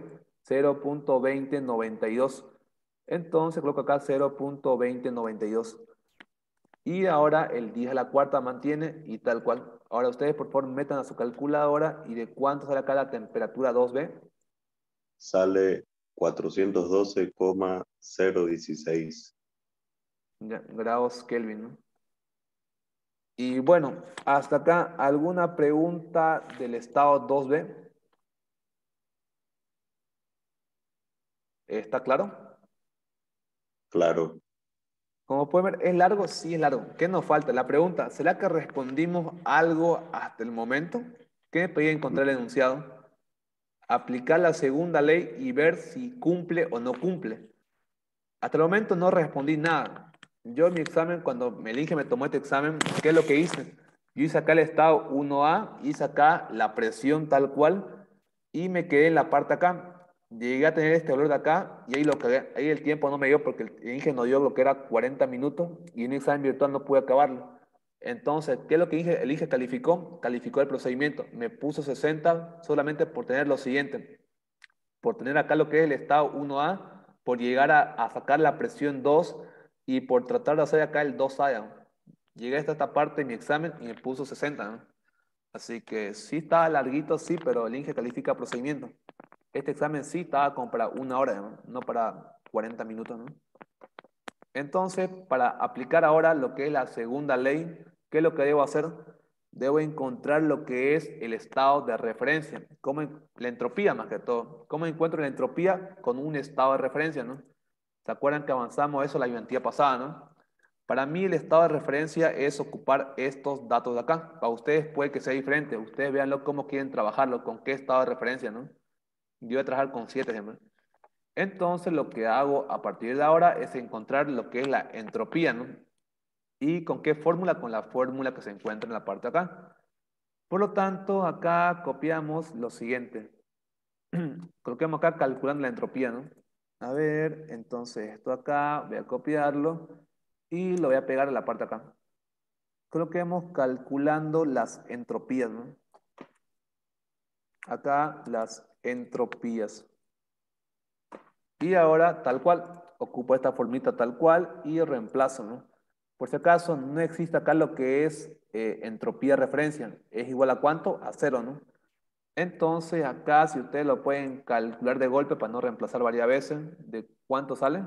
0.2092. Entonces coloco acá 0.2092. Y ahora el 10 a la cuarta mantiene y tal cual. Ahora ustedes por favor metan a su calculadora y de cuánto sale acá la temperatura 2B. Sale 412,016. Grados Kelvin, ¿no? Y bueno, hasta acá, ¿alguna pregunta del estado 2B? ¿Está claro? Claro. Como pueden ver, ¿es largo? Sí, es largo. ¿Qué nos falta? La pregunta, ¿será que respondimos algo hasta el momento? ¿Qué me pedía encontrar el enunciado? Aplicar la segunda ley y ver si cumple o no cumple. Hasta el momento no respondí nada. Yo en mi examen, cuando me elige me tomó este examen, ¿qué es lo que hice? Yo hice acá el estado 1A, hice acá la presión tal cual y me quedé en la parte acá. Llegué a tener este valor de acá y ahí, ahí el tiempo no me dio porque el Inge nos dio lo que era 40 minutos y en un examen virtual no pude acabarlo. Entonces, ¿qué es lo que el Inge calificó? Calificó el procedimiento. Me puso 60 solamente por tener lo siguiente. Por tener acá lo que es el estado 1A, por llegar a sacar la presión 2 y por tratar de hacer acá el 2A. Llegué hasta esta parte de mi examen y me puso 60, ¿no? Así que sí estaba larguito, sí, pero el Inge califica procedimiento. Este examen sí estaba como para 1 hora, ¿no? No para 40 minutos, ¿no? Entonces, para aplicar ahora lo que es la segunda ley, ¿qué es lo que debo hacer? Debo encontrar lo que es el estado de referencia, la entropía más que todo. ¿Cómo encuentro la entropía? Con un estado de referencia, ¿no? ¿Se acuerdan que avanzamos eso la ayudantía pasada, no? Para mí el estado de referencia es ocupar estos datos de acá. Para ustedes puede que sea diferente. Ustedes véanlo cómo quieren trabajarlo, con qué estado de referencia, ¿no? Yo voy a trabajar con 7 ejemplos. Entonces lo que hago a partir de ahora es encontrar lo que es la entropía, ¿no? ¿Y con qué fórmula? Con la fórmula que se encuentra en la parte de acá. Por lo tanto, acá copiamos lo siguiente. Coloquemos acá calculando la entropía, ¿no? A ver, entonces esto acá, voy a copiarlo y lo voy a pegar a la parte de acá. Coloquemos calculando las entropías, ¿no? Acá las entropías. Y ahora, tal cual, ocupo esta formita tal cual y reemplazo, ¿no? Por si acaso, no existe acá lo que es entropía de referencia. ¿Es igual a cuánto? A 0, ¿no? Entonces, acá, si ustedes lo pueden calcular de golpe para no reemplazar varias veces, ¿de cuánto sale?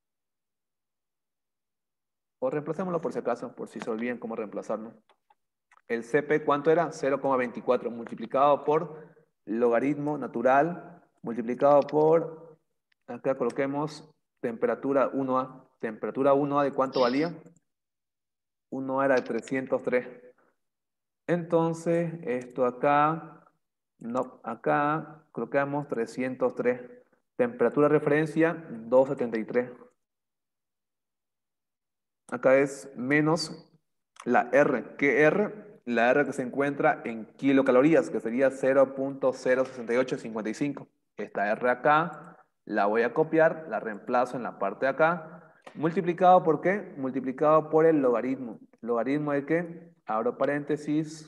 O reemplacémoslo por si acaso, por si se olviden cómo reemplazarlo. El CP, ¿cuánto era? 0,24 multiplicado por logaritmo natural, multiplicado por, acá coloquemos temperatura 1A. Temperatura 1A, ¿de cuánto valía? 1A era de 303. Entonces, esto acá, no, acá colocamos 303. Temperatura de referencia, 273. Acá es menos la R. ¿Qué R? La R que se encuentra en kilocalorías, que sería 0.06855. Esta R acá la voy a copiar, la reemplazo en la parte de acá. ¿Multiplicado por qué? Multiplicado por el logaritmo. ¿Logaritmo de qué? Abro paréntesis.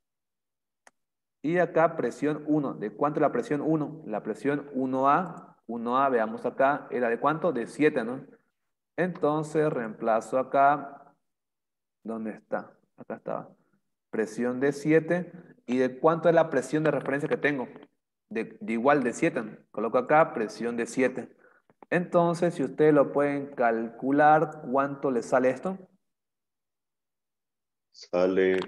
Y acá presión 1. ¿De cuánto es la presión 1? La presión 1A. 1A, veamos acá, era de cuánto? De 7, ¿no? Entonces reemplazo acá, ¿dónde está? Acá estaba. Presión de 7. ¿Y de cuánto es la presión de referencia que tengo? De igual de 7. ¿No? Coloco acá presión de 7. Entonces, si ustedes lo pueden calcular, ¿cuánto le sale esto? Sale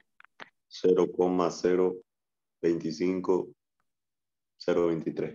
0,025023.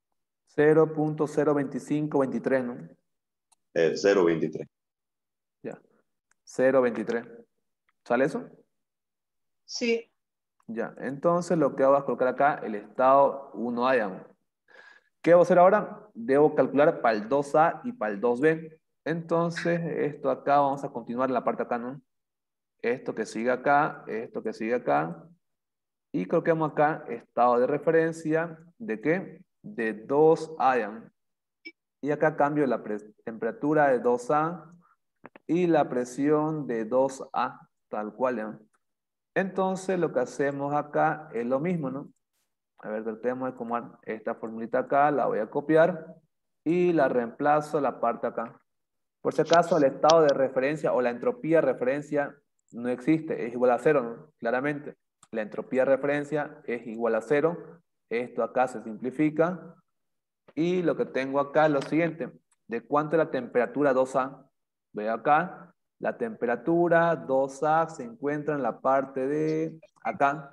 0.02523, ¿no? 0,23. Ya. 0.23. ¿Sale eso? Sí. Ya. Entonces, lo que hago es colocar acá el estado 1A, digamos. ¿Qué debo hacer ahora? Debo calcular para el 2A y para el 2B. Entonces, esto acá, vamos a continuar en la parte acá, ¿no? Esto que sigue acá, esto que sigue acá. Y coloquemos acá estado de referencia, ¿de qué? De 2A, ¿ya? Y acá cambio la temperatura de 2A y la presión de 2A, tal cual, ¿ya? Entonces, lo que hacemos acá es lo mismo, ¿no? A ver, tratemos de tomar esta formulita acá, la voy a copiar y la reemplazo la parte acá. Por si acaso, el estado de referencia o la entropía de referencia no existe, es igual a 0, ¿no? Claramente. La entropía de referencia es igual a 0. Esto acá se simplifica. Y lo que tengo acá es lo siguiente. ¿De cuánto es la temperatura 2A? Veo acá. La temperatura 2A se encuentra en la parte de acá.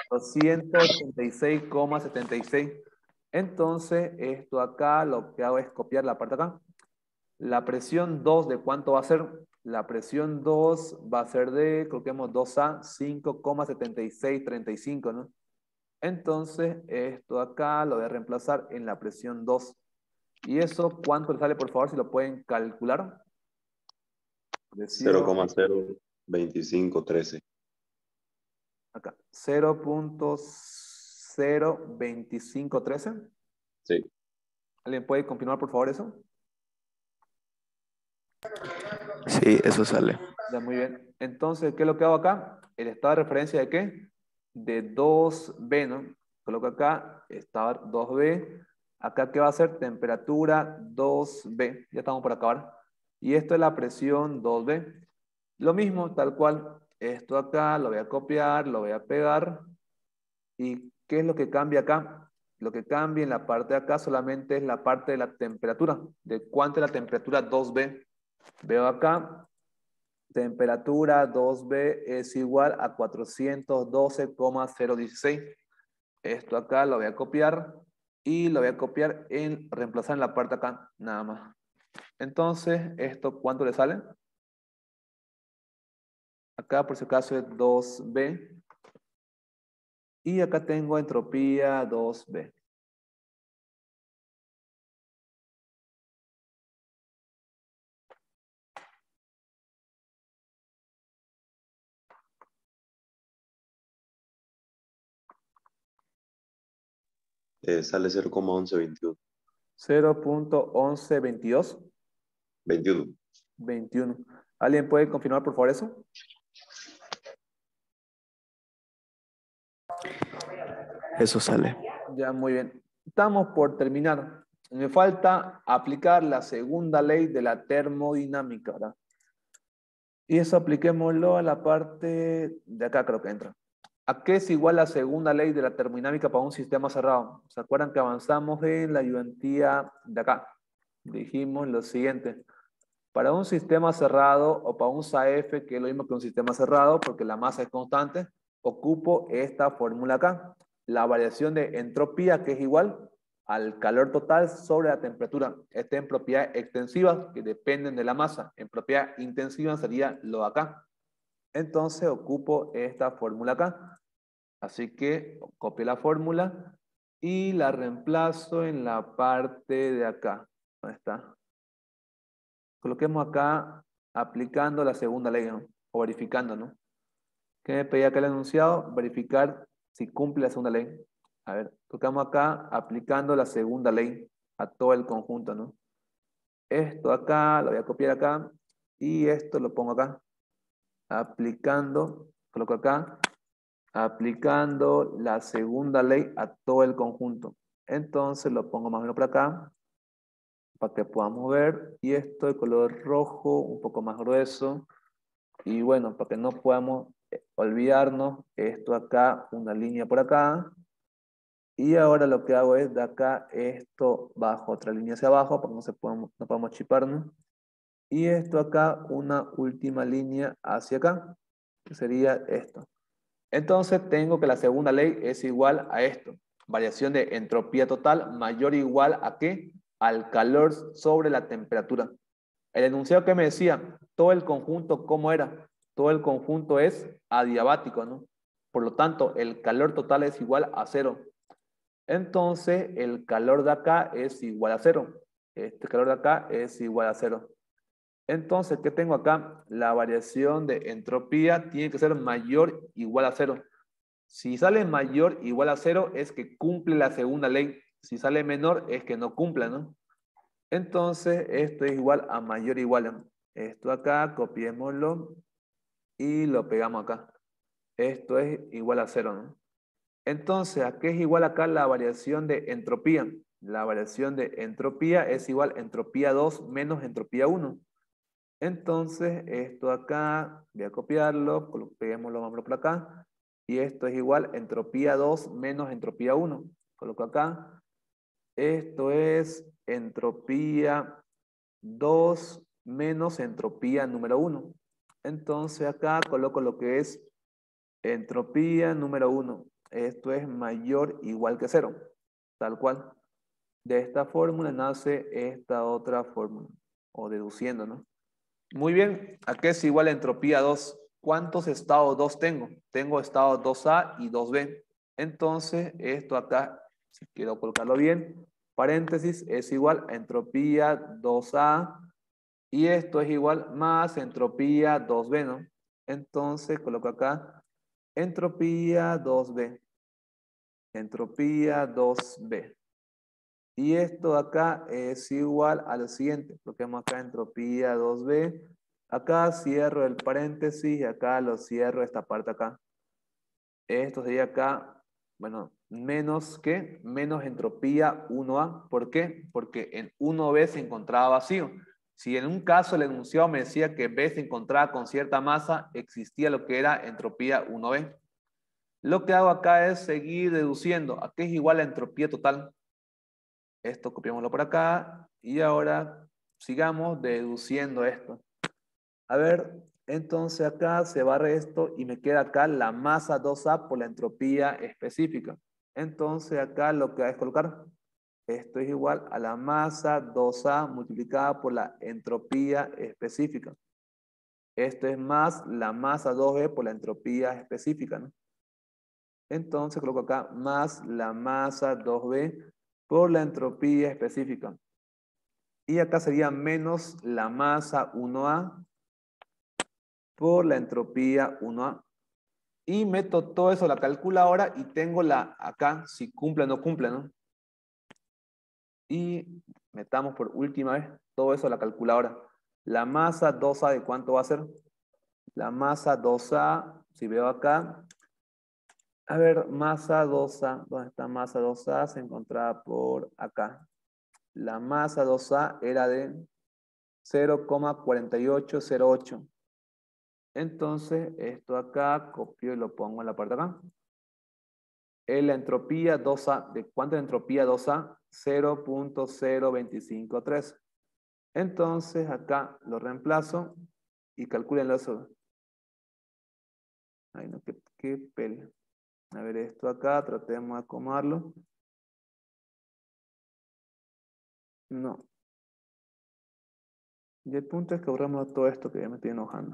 286,76. Entonces, esto acá lo que hago es copiar la parte acá. La presión 2, ¿de cuánto va a ser? La presión 2 va a ser de, coloquemos 2A, 5,7635, ¿no? Entonces, esto acá lo voy a reemplazar en la presión 2. ¿Y eso cuánto le sale, por favor, si lo pueden calcular? Presión 0,02513. Acá, 0.02513. Sí. ¿Alguien puede confirmar, por favor, eso? Sí, eso sale. Ya, muy bien. Entonces, ¿qué es lo que hago acá? El estado de referencia de ¿qué? De 2B, ¿no? Coloco acá, estado 2B. Acá, ¿qué va a ser? Temperatura 2B. Ya estamos por acabar. Y esto es la presión 2B. Lo mismo, tal cual. Esto acá lo voy a copiar, lo voy a pegar. ¿Y qué es lo que cambia acá? Lo que cambia en la parte de acá solamente es la parte de la temperatura. ¿De cuánto es la temperatura 2B? Veo acá, temperatura 2B es igual a 412,016. Esto acá lo voy a copiar y lo voy a copiar en reemplazar en la parte acá, nada más. Entonces, ¿esto cuánto le sale? Acá por si acaso es 2B. Y acá tengo entropía 2B. Sale 0,1121. 0.1122. 21. 21. ¿Alguien puede confirmar, por favor, eso? Eso sale. Ya, muy bien. Estamos por terminar. Me falta aplicar la segunda ley de la termodinámica, ¿verdad? Y eso apliquémoslo a la parte de acá, creo que entra. ¿A qué es igual la segunda ley de la termodinámica para un sistema cerrado? ¿Se acuerdan que avanzamos en la ayudantía de acá? Dijimos lo siguiente. Para un sistema cerrado o para un SAF, que es lo mismo que un sistema cerrado, porque la masa es constante, ocupo esta fórmula acá. La variación de entropía, que es igual al calor total sobre la temperatura. Esta en propiedades extensivas, que dependen de la masa. En propiedad intensiva sería lo de acá. Entonces ocupo esta fórmula acá. Así que copio la fórmula y la reemplazo en la parte de acá. ¿Dónde está? Coloquemos acá aplicando la segunda ley, ¿no? O verificando, ¿no? ¿Qué me pedía acá el enunciado? Verificar si cumple la segunda ley. A ver, tocamos acá aplicando la segunda ley a todo el conjunto, ¿no? Esto acá, lo voy a copiar acá, y esto lo pongo acá. Aplicando, coloco acá, aplicando la segunda ley a todo el conjunto. Entonces lo pongo más o menos por acá, para que podamos ver, y esto de color rojo, un poco más grueso, y bueno, para que no podamos olvidarnos, esto acá, una línea por acá, y ahora lo que hago es de acá, esto bajo otra línea hacia abajo, para que no podamos chiparnos, y esto acá, una última línea hacia acá, que sería esto. Entonces tengo que la segunda ley es igual a esto, variación de entropía total mayor o igual a ¿qué? Al calor sobre la temperatura. El enunciado que me decía, todo el conjunto, ¿cómo era? Todo el conjunto es adiabático, ¿no? Por lo tanto, el calor total es igual a 0. Entonces, el calor de acá es igual a 0. Este calor de acá es igual a 0. Entonces, ¿qué tengo acá? La variación de entropía tiene que ser mayor o igual a 0. Si sale mayor o igual a 0 es que cumple la segunda ley. Si sale menor es que no cumple, ¿no? Entonces, esto es igual a mayor o igual a. Esto acá, copiémoslo y lo pegamos acá. Esto es igual a 0, ¿no? Entonces, ¿a qué es igual acá la variación de entropía? La variación de entropía es igual a entropía 2 menos entropía 1. Entonces, esto acá, voy a copiarlo, peguémoslo más por acá. Y esto es igual a entropía 2 menos entropía 1. Coloco acá. Esto es entropía 2 menos entropía número 1. Entonces acá coloco lo que es entropía número 1. Esto es mayor o igual que 0. Tal cual. De esta fórmula nace esta otra fórmula. O deduciendo, ¿no? Muy bien. ¿A qué es igual a entropía 2? ¿Cuántos estados 2 tengo? Tengo estados 2A y 2B. Entonces, esto acá, si quiero colocarlo bien, paréntesis, es igual a entropía 2A y esto es igual más entropía 2B, ¿no? Entonces, coloco acá entropía 2B. Entropía 2B. Y esto acá es igual a lo siguiente. Coloquemos acá entropía 2B. Acá cierro el paréntesis y acá lo cierro esta parte acá. Esto sería acá, bueno, menos ¿qué? Menos entropía 1A. ¿Por qué? Porque en 1B se encontraba vacío. Si en un caso el enunciado me decía que B se encontraba con cierta masa, existía lo que era entropía 1B. Lo que hago acá es seguir deduciendo. ¿A qué es igual la entropía total? Esto copiémoslo por acá y ahora sigamos deduciendo esto. A ver, entonces acá se barre esto y me queda acá la masa 2A por la entropía específica. Entonces acá lo que hay es colocar esto es igual a la masa 2A multiplicada por la entropía específica. Esto es más la masa 2B por la entropía específica, ¿no? Entonces coloco acá más la masa 2B por la entropía específica. Y acá sería menos la masa 1A por la entropía 1A. Y meto todo eso a la calculadora y tengo la acá, si cumple o no cumple, ¿no? Y metamos por última vez todo eso a la calculadora. La masa 2A, ¿de cuánto va a ser? La masa 2A, si veo acá, a ver, masa 2A, ¿dónde está masa 2A? Se encontraba por acá. La masa 2A era de 0,4808. Entonces, esto acá, copio y lo pongo en la parte de acá. La entropía 2A, ¿de cuánto es la entropía 2A? 0.0253. Entonces, acá lo reemplazo y calculen eso. Ay, no, qué pele. A ver, esto acá, tratemos de acomodarlo. No. Y el punto es que borramos todo esto que ya me estoy enojando.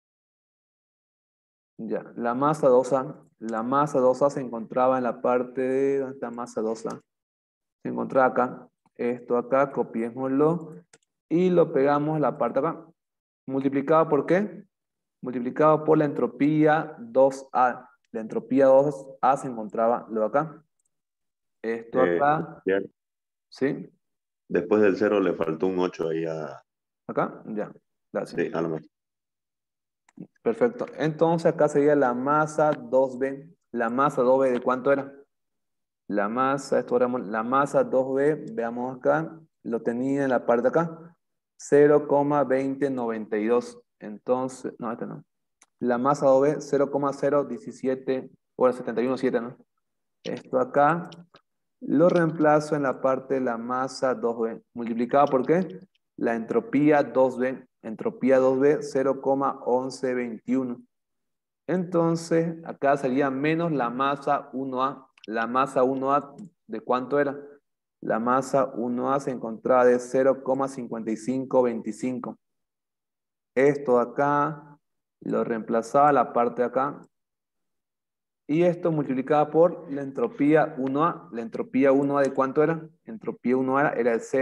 Ya, la masa 2A. La masa 2A se encontraba en la parte de... ¿Dónde está masa 2A? Se encontraba acá. Esto acá, copiémoslo y lo pegamos en la parte acá. ¿Multiplicado por qué? Multiplicado por la entropía 2A. La entropía 2A se encontraba lo acá. Esto acá. ¿Sí? Después del 0 le faltó un 8 ahí ¿Acá? Ya. Gracias. sí, a la masa. Perfecto. Entonces acá sería la masa 2B. ¿La masa 2B de cuánto era? La masa, la masa 2B, veamos acá, lo tenía en la parte de acá, 0,2092. Entonces, no, este no. La masa 2B, 0,017, o 717, ¿no? Esto acá, lo reemplazo en la parte de la masa 2B. ¿Multiplicado por qué? La entropía 2B. Entropía 2B, 0,1121. Entonces, acá sería menos la masa 1A. La masa 1A, ¿de cuánto era? La masa 1A se encontraba de 0,5525. Esto acá lo reemplazaba a la parte de acá. Y esto multiplicaba por la entropía 1A. ¿La entropía 1A de cuánto era? Entropía 1A era el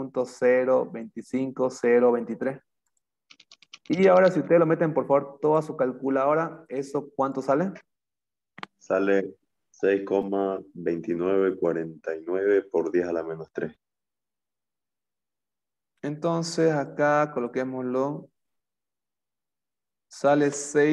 0.025023. Y ahora si ustedes lo meten por favor toda su calculadora, ¿eso cuánto sale? Sale 6,2949 por 10 a la menos 3. Entonces acá coloquémoslo. Sale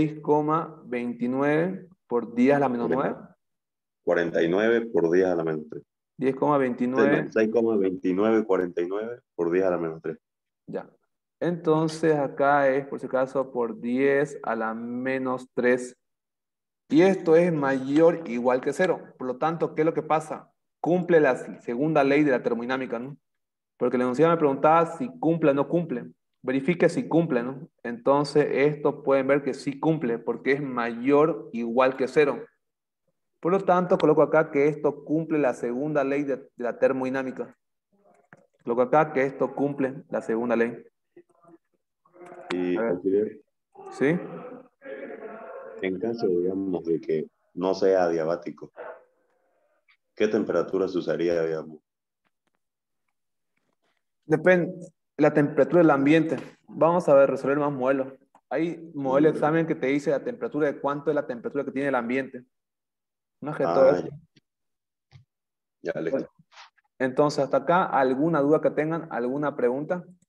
6,29 por 10 a la menos 9. 49 por 10 a la menos 3. 10,29. 6,2949 por 10 a la menos 3. Ya. Entonces acá es, por si acaso, por 10 a la menos 3. Y esto es mayor o igual que 0. Por lo tanto, ¿qué es lo que pasa? Cumple la segunda ley de la termodinámica, ¿no? Porque el enunciado me preguntaba si cumple o no cumple. Verifique si cumple, ¿no? Entonces, esto pueden ver que sí cumple, porque es mayor o igual que 0. Por lo tanto, coloco acá que esto cumple la segunda ley de la termodinámica. Coloco acá que esto cumple la segunda ley. Y A ver. auxiliar, ¿Sí? en caso, digamos, de que no sea adiabático, ¿qué temperatura se usaría, digamos? Depende la temperatura del ambiente. Vamos a ver, resolver más modelos. Hay modelo de examen que te dice la temperatura de cuánto es la temperatura que tiene el ambiente. Más que todo Ah, eso. ya, listo. Entonces, hasta acá, ¿alguna duda que tengan? ¿Alguna pregunta?